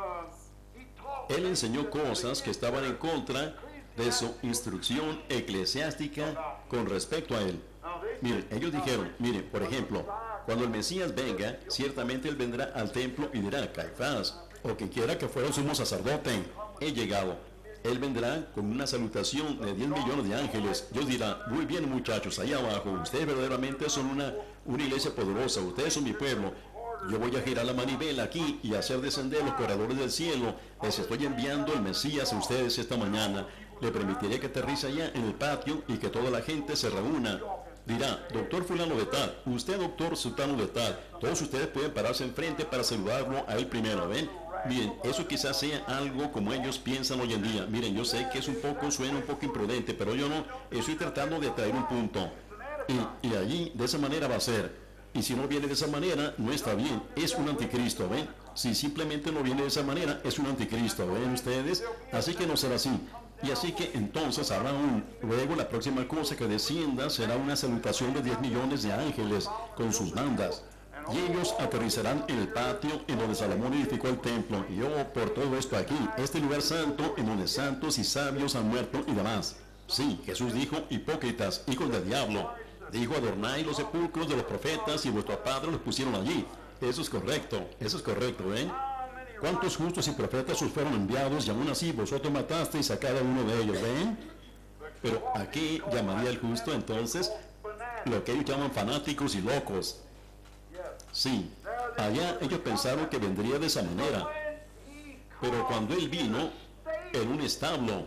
Él enseñó cosas que estaban en contra de su instrucción eclesiástica con respecto a Él. Miren, ellos dijeron, miren, por ejemplo, cuando el Mesías venga, ciertamente Él vendrá al templo y dirá, Caifás, o quien quiera que fuera el sumo sacerdote, he llegado. Él vendrá con una salutación de 10 millones de ángeles. Dios dirá, muy bien muchachos, ahí abajo, ustedes verdaderamente son una iglesia poderosa, ustedes son mi pueblo. Yo voy a girar la manivela aquí y hacer descender los corredores del cielo. Les estoy enviando el Mesías a ustedes esta mañana. Le permitiré que aterrice allá en el patio y que toda la gente se reúna. Dirá, doctor fulano de tal, usted doctor sultano de tal. Todos ustedes pueden pararse enfrente para saludarlo a él primero, ¿ven? Miren, eso quizás sea algo como ellos piensan hoy en día. Miren, yo sé que es suena un poco imprudente, pero yo no, estoy tratando de traer un punto. Y allí, de esa manera va a ser. Y si no viene de esa manera, no está bien. Es un anticristo, ¿ven? Si simplemente no viene de esa manera, es un anticristo, ¿ven ustedes? Así que no será así. Y así que entonces habrá luego la próxima cosa que descienda será una salutación de 10 millones de ángeles con sus bandas. Y ellos aterrizarán en el patio en donde Salomón edificó el templo. Y yo por todo esto aquí, este lugar santo en donde santos y sabios han muerto y demás. Sí, Jesús dijo, hipócritas, hijos del diablo. Dijo, adornáis los sepulcros de los profetas y vuestros padres los pusieron allí. Eso es correcto, ¿eh? ¿Cuántos justos y profetas os fueron enviados y aún así vosotros matasteis a cada uno de ellos, ven? Pero aquí llamaría el justo entonces lo que ellos llaman fanáticos y locos. Sí, allá ellos pensaron que vendría de esa manera. Pero cuando Él vino en un establo,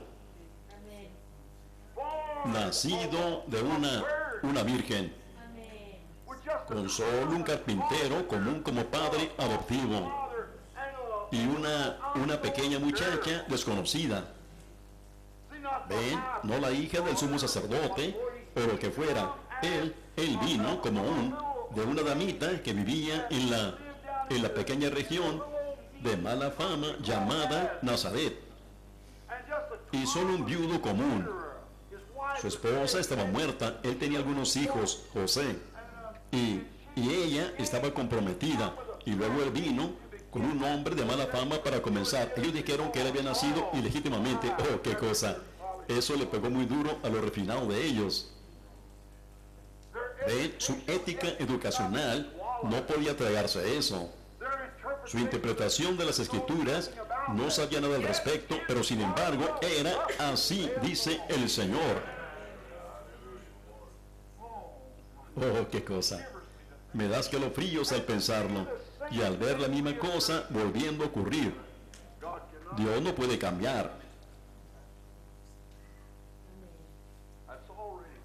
nacido de una virgen, con solo un carpintero común como padre adoptivo y una pequeña muchacha desconocida. Ven, no la hija del sumo sacerdote o lo que fuera. Él vino como de una damita que vivía en la pequeña región de mala fama llamada Nazaret, y solo un viudo común. Su esposa estaba muerta, él tenía algunos hijos, José, y ella estaba comprometida, y luego él vino con un hombre de mala fama para comenzar. Ellos dijeron que él había nacido ilegítimamente. Oh, qué cosa. Eso le pegó muy duro a lo refinado de ellos. ¿Ven? Su ética educacional no podía tragarse a eso. Su interpretación de las escrituras no sabía nada al respecto, pero sin embargo era así, dice el Señor. Oh, qué cosa. Me das calofríos al pensarlo y al ver la misma cosa volviendo a ocurrir. Dios no puede cambiar.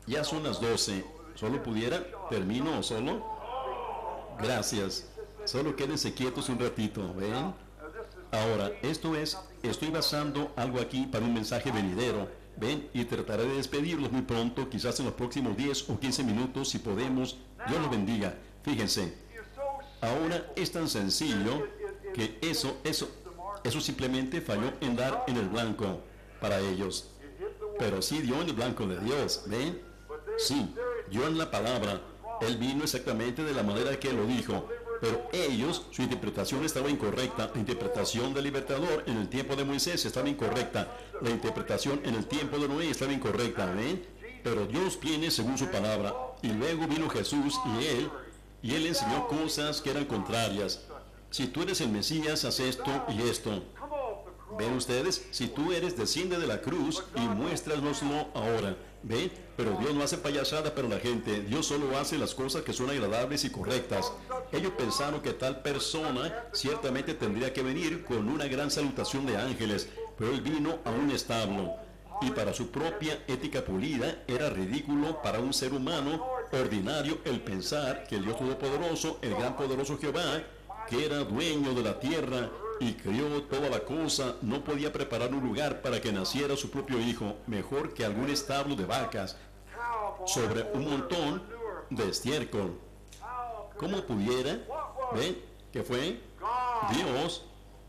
Ya son las 12. ¿Solo pudiera? ¿Termino solo? Gracias. Solo quédense quietos un ratito, ¿ven? Ahora, estoy basando algo aquí para un mensaje venidero, ¿ven? Y trataré de despedirlos muy pronto, quizás en los próximos 10 o 15 minutos, si podemos. Dios los bendiga. Fíjense, ahora es tan sencillo que eso simplemente falló en dar en el blanco para ellos. Pero sí dio en el blanco de Dios, ¿ven? Sí, dio en la palabra. Él vino exactamente de la manera que él lo dijo. Pero ellos, su interpretación estaba incorrecta. La interpretación del libertador en el tiempo de Moisés estaba incorrecta. La interpretación en el tiempo de Noé estaba incorrecta, ¿ven? Pero Dios viene según su palabra. Y luego vino Jesús y él enseñó cosas que eran contrarias. Si tú eres el Mesías, haz esto y esto. ¿Ven ustedes? Si tú eres, desciende de la cruz y muéstranoslo ahora. ¿Ven? Pero Dios no hace payasada para la gente. Dios solo hace las cosas que son agradables y correctas. Ellos pensaron que tal persona ciertamente tendría que venir con una gran salutación de ángeles, pero él vino a un establo. Y para su propia ética pulida, era ridículo para un ser humano ordinario el pensar que el Dios Todopoderoso, el gran poderoso Jehová, que era dueño de la tierra y crió toda la cosa, no podía preparar un lugar para que naciera su propio hijo, mejor que algún establo de vacas, sobre un montón de estiércol. ¿Cómo pudiera? ¿Ven? ¿Qué fue? Dios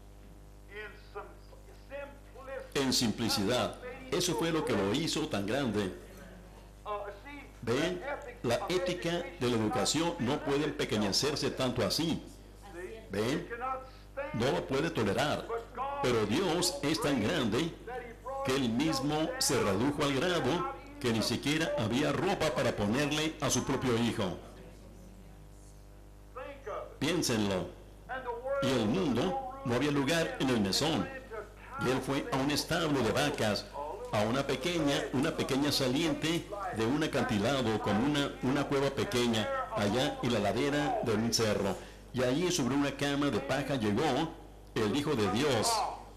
en simplicidad. Eso fue lo que lo hizo tan grande. ¿Ven? La ética de la educación no puede empequeñecerse tanto así. ¿Ven? No lo puede tolerar. Pero Dios es tan grande que él mismo se redujo al grado que ni siquiera había ropa para ponerle a su propio hijo. Piénsenlo. Y el mundo, no había lugar en el mesón. Y él fue a un establo de vacas, a una pequeña saliente de un acantilado, con una cueva pequeña, allá en la ladera de un cerro. Y allí sobre una cama de paja llegó el Hijo de Dios.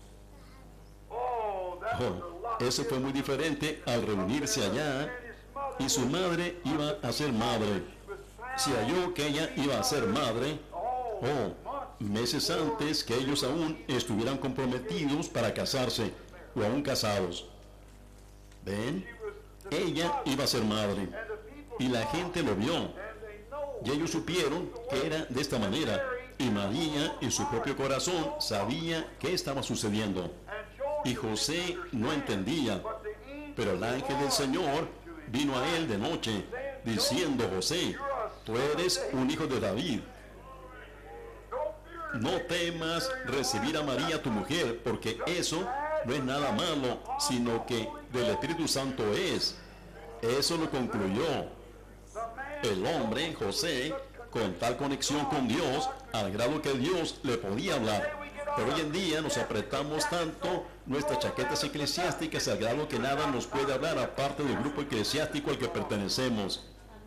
Eso fue muy diferente al reunirse allá, y su madre iba a ser madre. Se halló que ella iba a ser madre, meses antes que ellos aún estuvieran comprometidos para casarse, o aún casados. ¿Ven? Ella iba a ser madre, y la gente lo vio, y ellos supieron que era de esta manera, y María en su propio corazón sabía qué estaba sucediendo. Y José no entendía, pero el ángel del Señor vino a él de noche, diciendo: José, tú eres un hijo de David. No temas recibir a María tu mujer, porque eso no es nada malo, sino que del Espíritu Santo es. Eso lo concluyó el hombre, José, con tal conexión con Dios, al grado que Dios le podía hablar. Pero hoy en día nos apretamos tanto nuestras chaquetas eclesiásticas al grado que nada nos puede hablar aparte del grupo eclesiástico al que pertenecemos.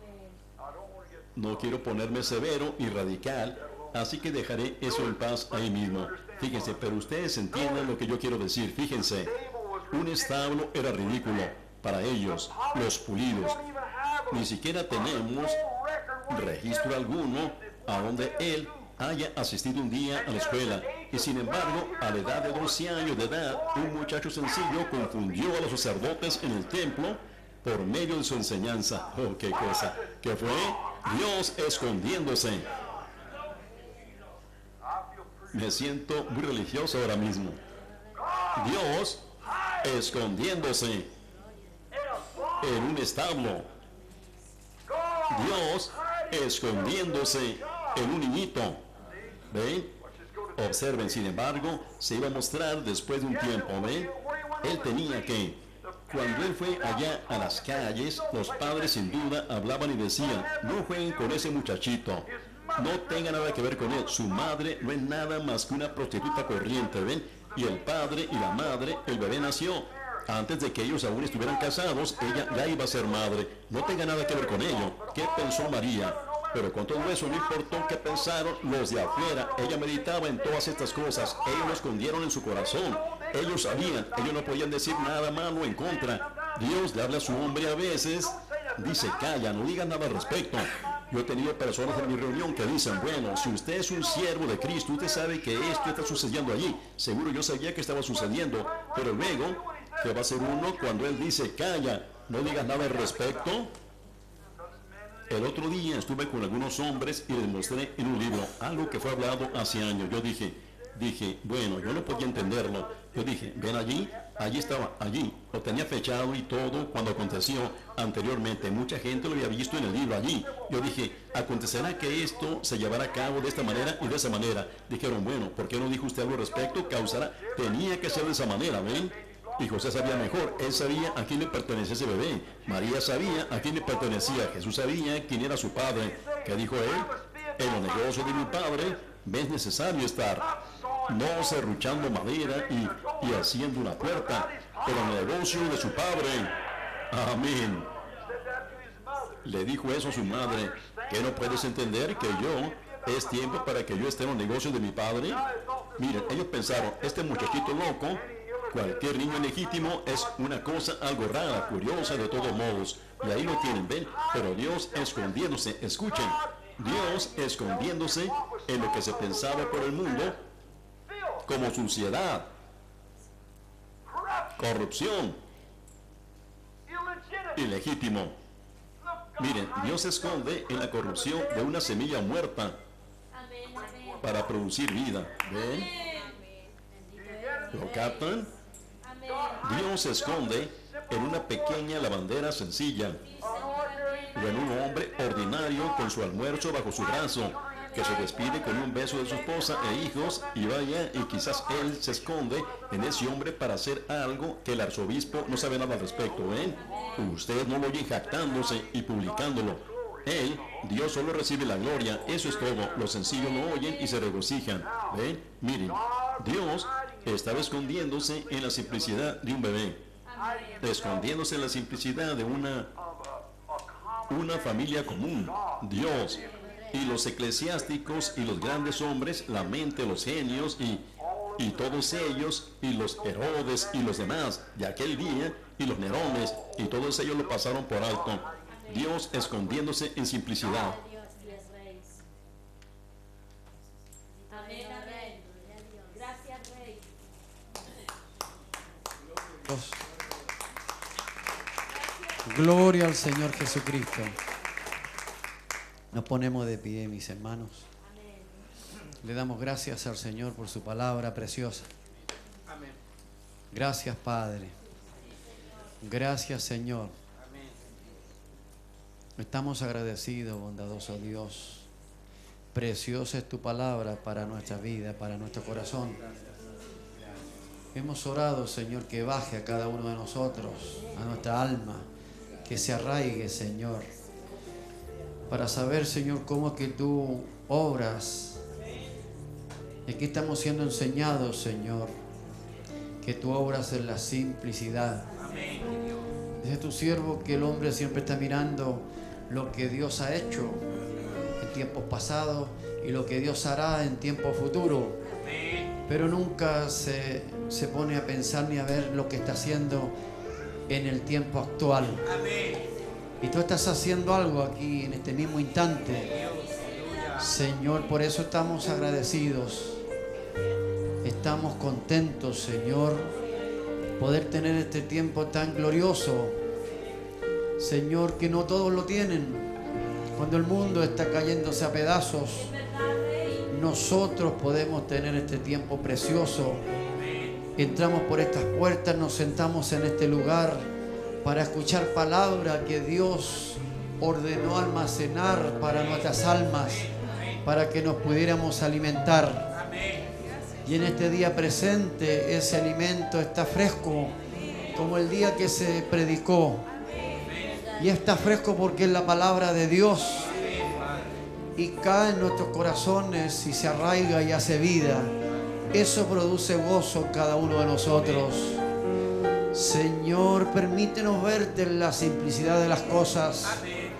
No quiero ponerme severo y radical, así que dejaré eso en paz ahí mismo. Fíjense, pero ustedes entienden lo que yo quiero decir. Fíjense, un establo era ridículo para ellos, los pulidos. Ni siquiera tenemos registro alguno a donde él haya asistido un día a la escuela. Y sin embargo, a la edad de 12 años de edad, un muchacho sencillo confundió a los sacerdotes en el templo por medio de su enseñanza. Oh, qué cosa. ¿Qué fue? Dios escondiéndose. Me siento muy religioso ahora mismo. Dios escondiéndose en un establo. Dios escondiéndose en un niñito. ¿Ven? Observen, sin embargo, se iba a mostrar después de un tiempo. ¿Ven? Él tenía que, cuando él fue allá a las calles, los padres sin duda hablaban y decían: no jueguen con ese muchachito, no tenga nada que ver con él, su madre no es nada más que una prostituta corriente. ¿Ven? Y el padre y la madre, el bebé nació. Antes de que ellos aún estuvieran casados, ella ya iba a ser madre. No tenga nada que ver con ello. ¿Qué pensó María? Pero con todo eso no importó qué pensaron los de afuera. Ella meditaba en todas estas cosas. Ellos lo escondieron en su corazón. Ellos sabían, ellos no podían decir nada malo en contra. Dios le habla a su hombre a veces dice, calla, no digas nada al respecto. Yo he tenido personas en mi reunión que dicen, bueno, si usted es un siervo de Cristo, usted sabe que esto está sucediendo allí. Seguro yo sabía que estaba sucediendo, pero luego, ¿qué va a hacer uno cuando él dice, calla, no digas nada al respecto? El otro día estuve con algunos hombres y les mostré en un libro algo que fue hablado hace años. Yo dije, bueno, yo no podía entenderlo. Yo dije, ven allí estaba, allí, lo tenía fechado y todo cuando aconteció anteriormente. Mucha gente lo había visto en el libro allí. Yo dije, acontecerá que esto se llevará a cabo de esta manera y de esa manera. Dijeron, bueno, ¿por qué no dijo usted algo al respecto? Causará, tenía que ser de esa manera, ¿ven? Y José sabía mejor, él sabía a quién le pertenecía ese bebé. María sabía a quién le pertenecía. Jesús sabía quién era su padre. ¿Qué dijo él? En los negocios de mi padre me es necesario estar, no serruchando madera y haciendo una puerta, pero en el negocio de su padre. Amén. Le dijo eso a su madre. ¿Qué no puedes entender? Que es tiempo para que yo esté en los negocios de mi padre. Miren, ellos pensaron, este muchachito loco, cualquier niño legítimo es una cosa algo rara, curiosa de todos modos. Y ahí lo tienen, ven. Pero Dios escondiéndose, escuchen, Dios escondiéndose en lo que se pensaba por el mundo como suciedad, corrupción, ilegítimo. Miren, Dios se esconde en la corrupción de una semilla muerta para producir vida. ¿Ven? ¿Lo captan? Dios se esconde en una pequeña lavandera sencilla o en un hombre ordinario con su almuerzo bajo su brazo, que se despide con un beso de su esposa e hijos y vaya, y quizás él se esconde en ese hombre para hacer algo que el arzobispo no sabe nada al respecto. Ustedes no lo oyen jactándose y publicándolo. Él, Dios solo recibe la gloria, eso es todo. Los sencillos lo oyen y se regocijan. ¿Ven? Miren, Dios estaba escondiéndose en la simplicidad de un bebé, escondiéndose en la simplicidad de una familia común. Dios y los eclesiásticos y los grandes hombres, la mente, los genios y todos ellos, y los Herodes y los demás de aquel día, y los Nerones, y todos ellos lo pasaron por alto. Dios escondiéndose en simplicidad. Gracias, Rey. Gloria al Señor Jesucristo. Nos ponemos de pie, mis hermanos. Le damos gracias al Señor por su palabra preciosa. Gracias, Padre. Gracias, Señor. Estamos agradecidos, bondadoso Dios. Preciosa es tu palabra para nuestra vida, para nuestro corazón. Hemos orado, Señor, que baje a cada uno de nosotros, a nuestra alma, que se arraigue, Señor, para saber, Señor, cómo es que tú obras. Y aquí estamos siendo enseñados, Señor, que tú obras en la simplicidad. Dice tu siervo que el hombre siempre está mirando lo que Dios ha hecho en tiempos pasados y lo que Dios hará en tiempos futuros, pero nunca se pone a pensar ni a ver lo que está haciendo en el tiempo actual. Y tú estás haciendo algo aquí en este mismo instante, Señor. Por eso estamos agradecidos, estamos contentos, Señor, poder tener este tiempo tan glorioso, Señor, que no todos lo tienen. Cuando el mundo está cayéndose a pedazos, nosotros podemos tener este tiempo precioso. Entramos por estas puertas, nos sentamos en este lugar para escuchar palabra que Dios ordenó almacenar para nuestras almas, para que nos pudiéramos alimentar. Y en este día presente ese alimento está fresco como el día que se predicó. Y está fresco porque es la palabra de Dios y cae en nuestros corazones y se arraiga y hace vida. Eso produce gozo en cada uno de nosotros. Señor, permítenos verte en la simplicidad de las cosas.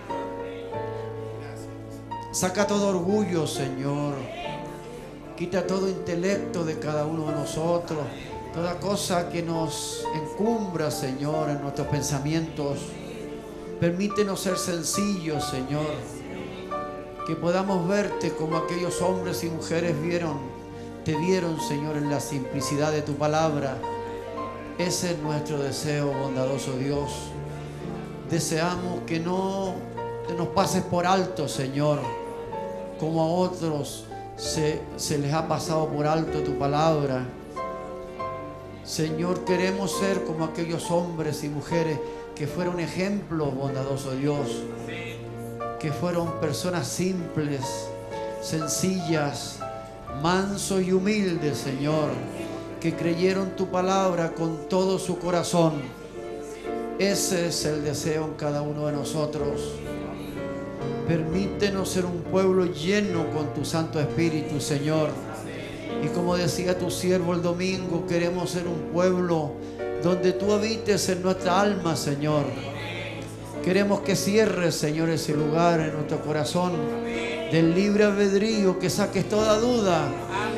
Saca todo orgullo, Señor. Quita todo intelecto de cada uno de nosotros. Toda cosa que nos encumbra, Señor, en nuestros pensamientos. Permítenos ser sencillos, Señor. Que podamos verte como aquellos hombres y mujeres te vieron, Señor, en la simplicidad de tu palabra. Ese es nuestro deseo, bondadoso Dios. Deseamos que no te nos pases por alto, Señor, como a otros se les ha pasado por alto tu palabra. Señor, queremos ser como aquellos hombres y mujeres que fueron ejemplos, bondadoso Dios, que fueron personas simples, sencillas, mansos y humildes, Señor, que creyeron tu palabra con todo su corazón. Ese es el deseo en cada uno de nosotros. Permítenos ser un pueblo lleno con tu Santo Espíritu, Señor. Y como decía tu siervo el domingo, queremos ser un pueblo donde tú habites en nuestra alma, Señor. Queremos que cierres, Señor, ese lugar en nuestro corazón del libre albedrío, que saques toda duda.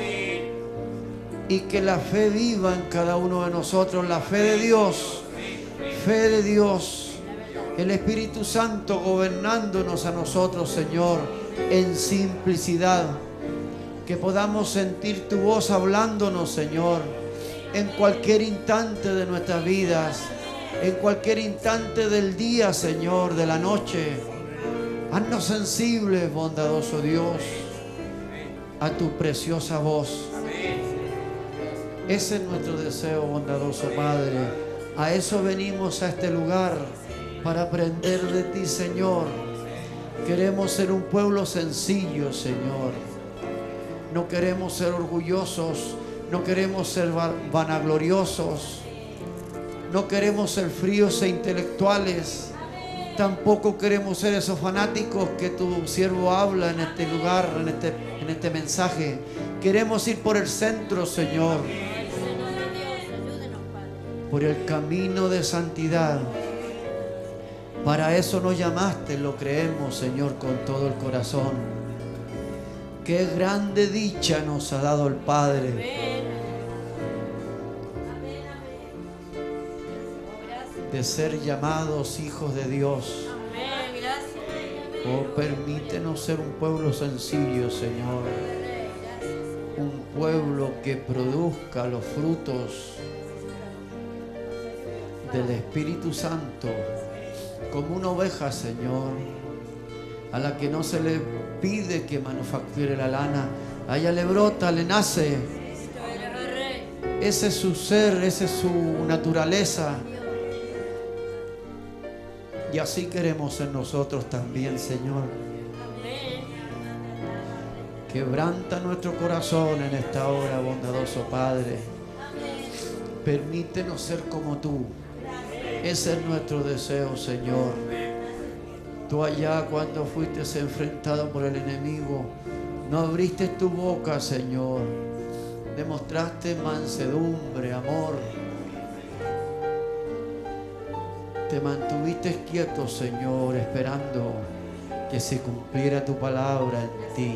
Y que la fe viva en cada uno de nosotros, la fe de Dios. Fe de Dios. El Espíritu Santo gobernándonos a nosotros, Señor, en simplicidad. Que podamos sentir tu voz hablándonos, Señor, en cualquier instante de nuestras vidas, en cualquier instante del día, Señor, de la noche. Haznos sensibles, bondadoso Dios, a tu preciosa voz. Ese es nuestro deseo, bondadoso Padre. A eso venimos a este lugar, para aprender de ti, Señor. Queremos ser un pueblo sencillo, Señor. No queremos ser orgullosos, no queremos ser vanagloriosos, no queremos ser fríos e intelectuales. Tampoco queremos ser esos fanáticos que tu siervo habla en este lugar, en este mensaje. Queremos ir por el centro, Señor, por el camino de santidad. Para eso nos llamaste, lo creemos, Señor, con todo el corazón. Qué grande dicha nos ha dado el Padre de ser llamados hijos de Dios. Oh, permítenos ser un pueblo sencillo, Señor. Un pueblo que produzca los frutos del Espíritu Santo, como una oveja, Señor, a la que no se le pide que manufacture la lana. A ella le brota, le nace. Ese es su ser, esa es su naturaleza. Y así queremos ser nosotros también, Señor. Quebranta nuestro corazón en esta hora, bondadoso Padre. Permítenos ser como tú. Ese es nuestro deseo, Señor. Tú allá cuando fuiste enfrentado por el enemigo, no abriste tu boca, Señor. Demostraste mansedumbre, amor. Te mantuviste quieto, Señor, esperando que se cumpliera tu palabra en ti.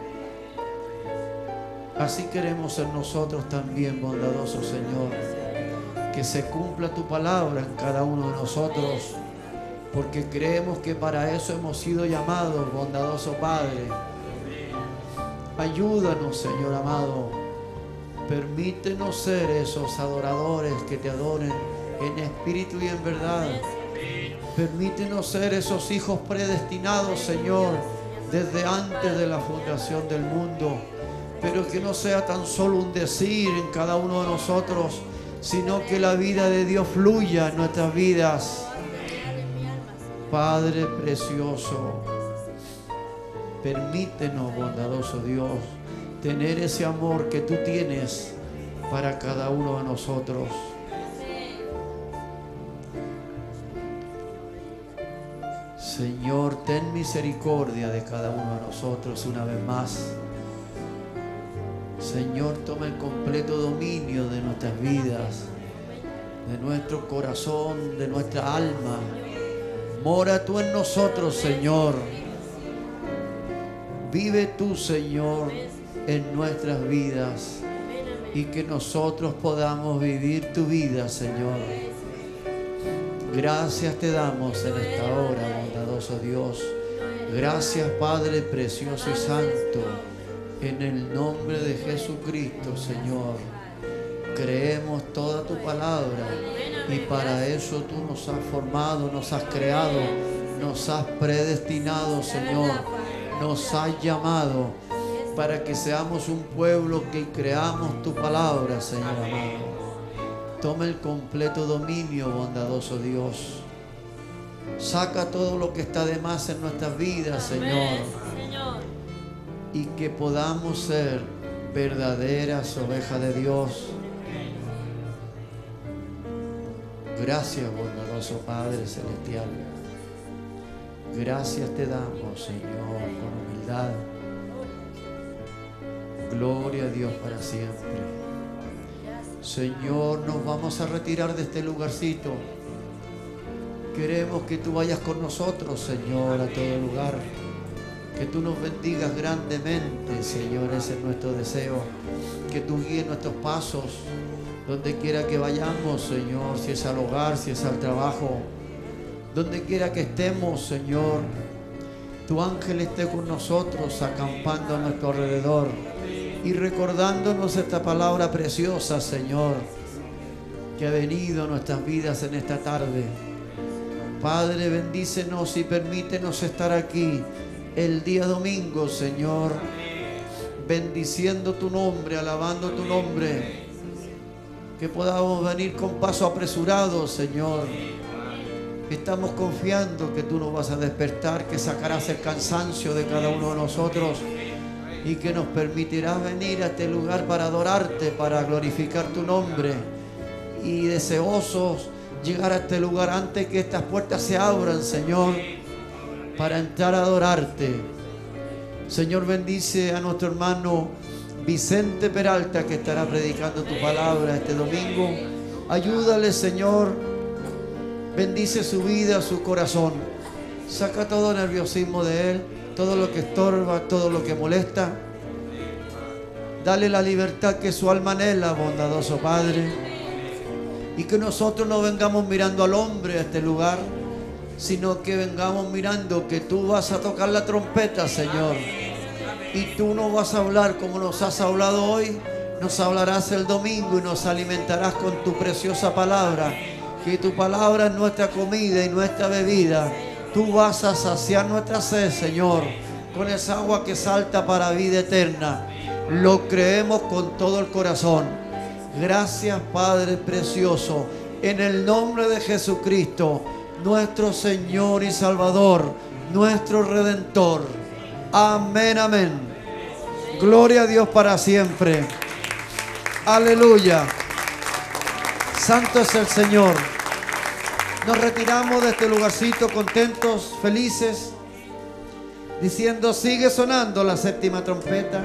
Así queremos ser nosotros también, bondadoso Señor. Que se cumpla tu palabra en cada uno de nosotros, porque creemos que para eso hemos sido llamados, bondadoso Padre. Ayúdanos, Señor amado. Permítenos ser esos adoradores que te adoren en espíritu y en verdad. Permítenos ser esos hijos predestinados, Señor, desde antes de la fundación del mundo. Pero que no sea tan solo un decir en cada uno de nosotros, sino que la vida de Dios fluya en nuestras vidas. Padre precioso, permítenos, bondadoso Dios, tener ese amor que tú tienes para cada uno de nosotros. Señor, ten misericordia de cada uno de nosotros una vez más. Señor, toma el completo dominio de nuestras vidas, de nuestro corazón, de nuestra alma. Mora tú en nosotros, Señor. Vive tú, Señor, en nuestras vidas, y que nosotros podamos vivir tu vida, Señor. Gracias te damos en esta hora, bondadoso Dios. Gracias, Padre precioso y santo. En el nombre de Jesucristo, Señor. Creemos toda tu palabra y para eso tú nos has formado, nos has creado, nos has predestinado, Señor. Nos has llamado para que seamos un pueblo que creamos tu palabra, Señor amado. Toma el completo dominio, bondadoso Dios. Saca todo lo que está de más en nuestras vidas, Señor. Y que podamos ser verdaderas ovejas de Dios. Gracias, bondadoso Padre Celestial. Gracias te damos, Señor, con humildad. Gloria a Dios para siempre. Señor, nos vamos a retirar de este lugarcito. Queremos que tú vayas con nosotros, Señor, a todo lugar. Que tú nos bendigas grandemente, Señor, ese es nuestro deseo. Que tú guíes nuestros pasos, donde quiera que vayamos, Señor, si es al hogar, si es al trabajo, donde quiera que estemos, Señor, tu ángel esté con nosotros, acampando a nuestro alrededor y recordándonos esta palabra preciosa, Señor, que ha venido a nuestras vidas en esta tarde. Padre, bendícenos y permítenos estar aquí el día domingo, Señor, bendiciendo tu nombre, alabando tu nombre. Que podamos venir con paso apresurado, Señor. Estamos confiando que tú nos vas a despertar, que sacarás el cansancio de cada uno de nosotros y que nos permitirás venir a este lugar para adorarte, para glorificar tu nombre. Y deseosos llegar a este lugar antes que estas puertas se abran, Señor, para entrar a adorarte. Señor, bendice a nuestro hermano Vicente Peralta, que estará predicando tu palabra este domingo. Ayúdale, Señor. Bendice su vida, su corazón. Saca todo nerviosismo de él, todo lo que estorba, todo lo que molesta. Dale la libertad que su alma anhela, bondadoso Padre. Y que nosotros no vengamos mirando al hombre a este lugar, sino que vengamos mirando que tú vas a tocar la trompeta, Señor. Y tú no vas a hablar como nos has hablado hoy, nos hablarás el domingo y nos alimentarás con tu preciosa palabra. Que tu palabra es nuestra comida y nuestra bebida. Tú vas a saciar nuestra sed, Señor, con esa agua que salta para vida eterna. Lo creemos con todo el corazón. Gracias, Padre precioso, en el nombre de Jesucristo, nuestro Señor y Salvador, nuestro Redentor. Amén, amén. Gloria a Dios para siempre. Aleluya. Santo es el Señor. Nos retiramos de este lugarcito contentos, felices, diciendo: sigue sonando la séptima trompeta.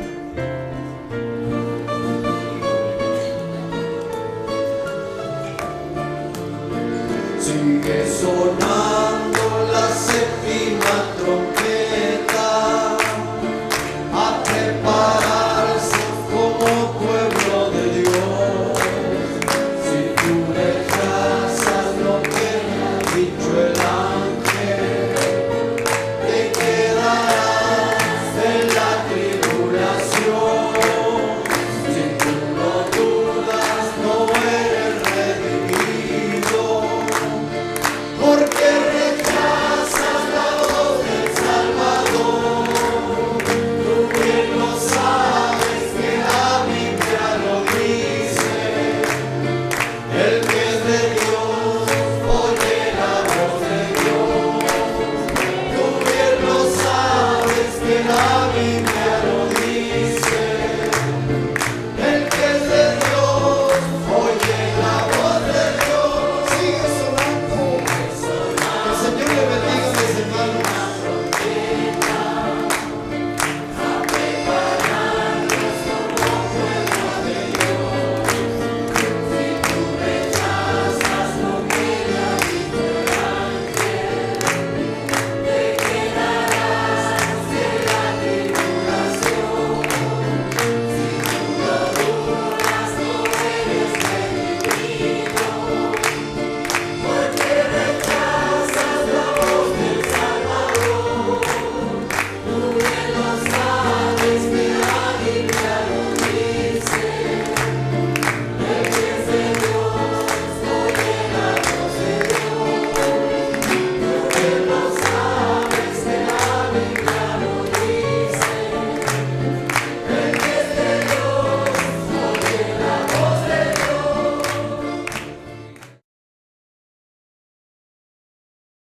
Sigue sonando la séptima trompeta, a prepararse como pueblo de Dios. Si tú rechazas lo que ha dicho el ángel, te quedarás en la tribulación. Si tú no dudas, no eres redimido, porque rechazas la voz del Salvador. Tú bien lo sabes que la Biblia lo dice: el que es de Dios oye la voz de Dios. Tú bien lo sabes que la Biblia lo dice: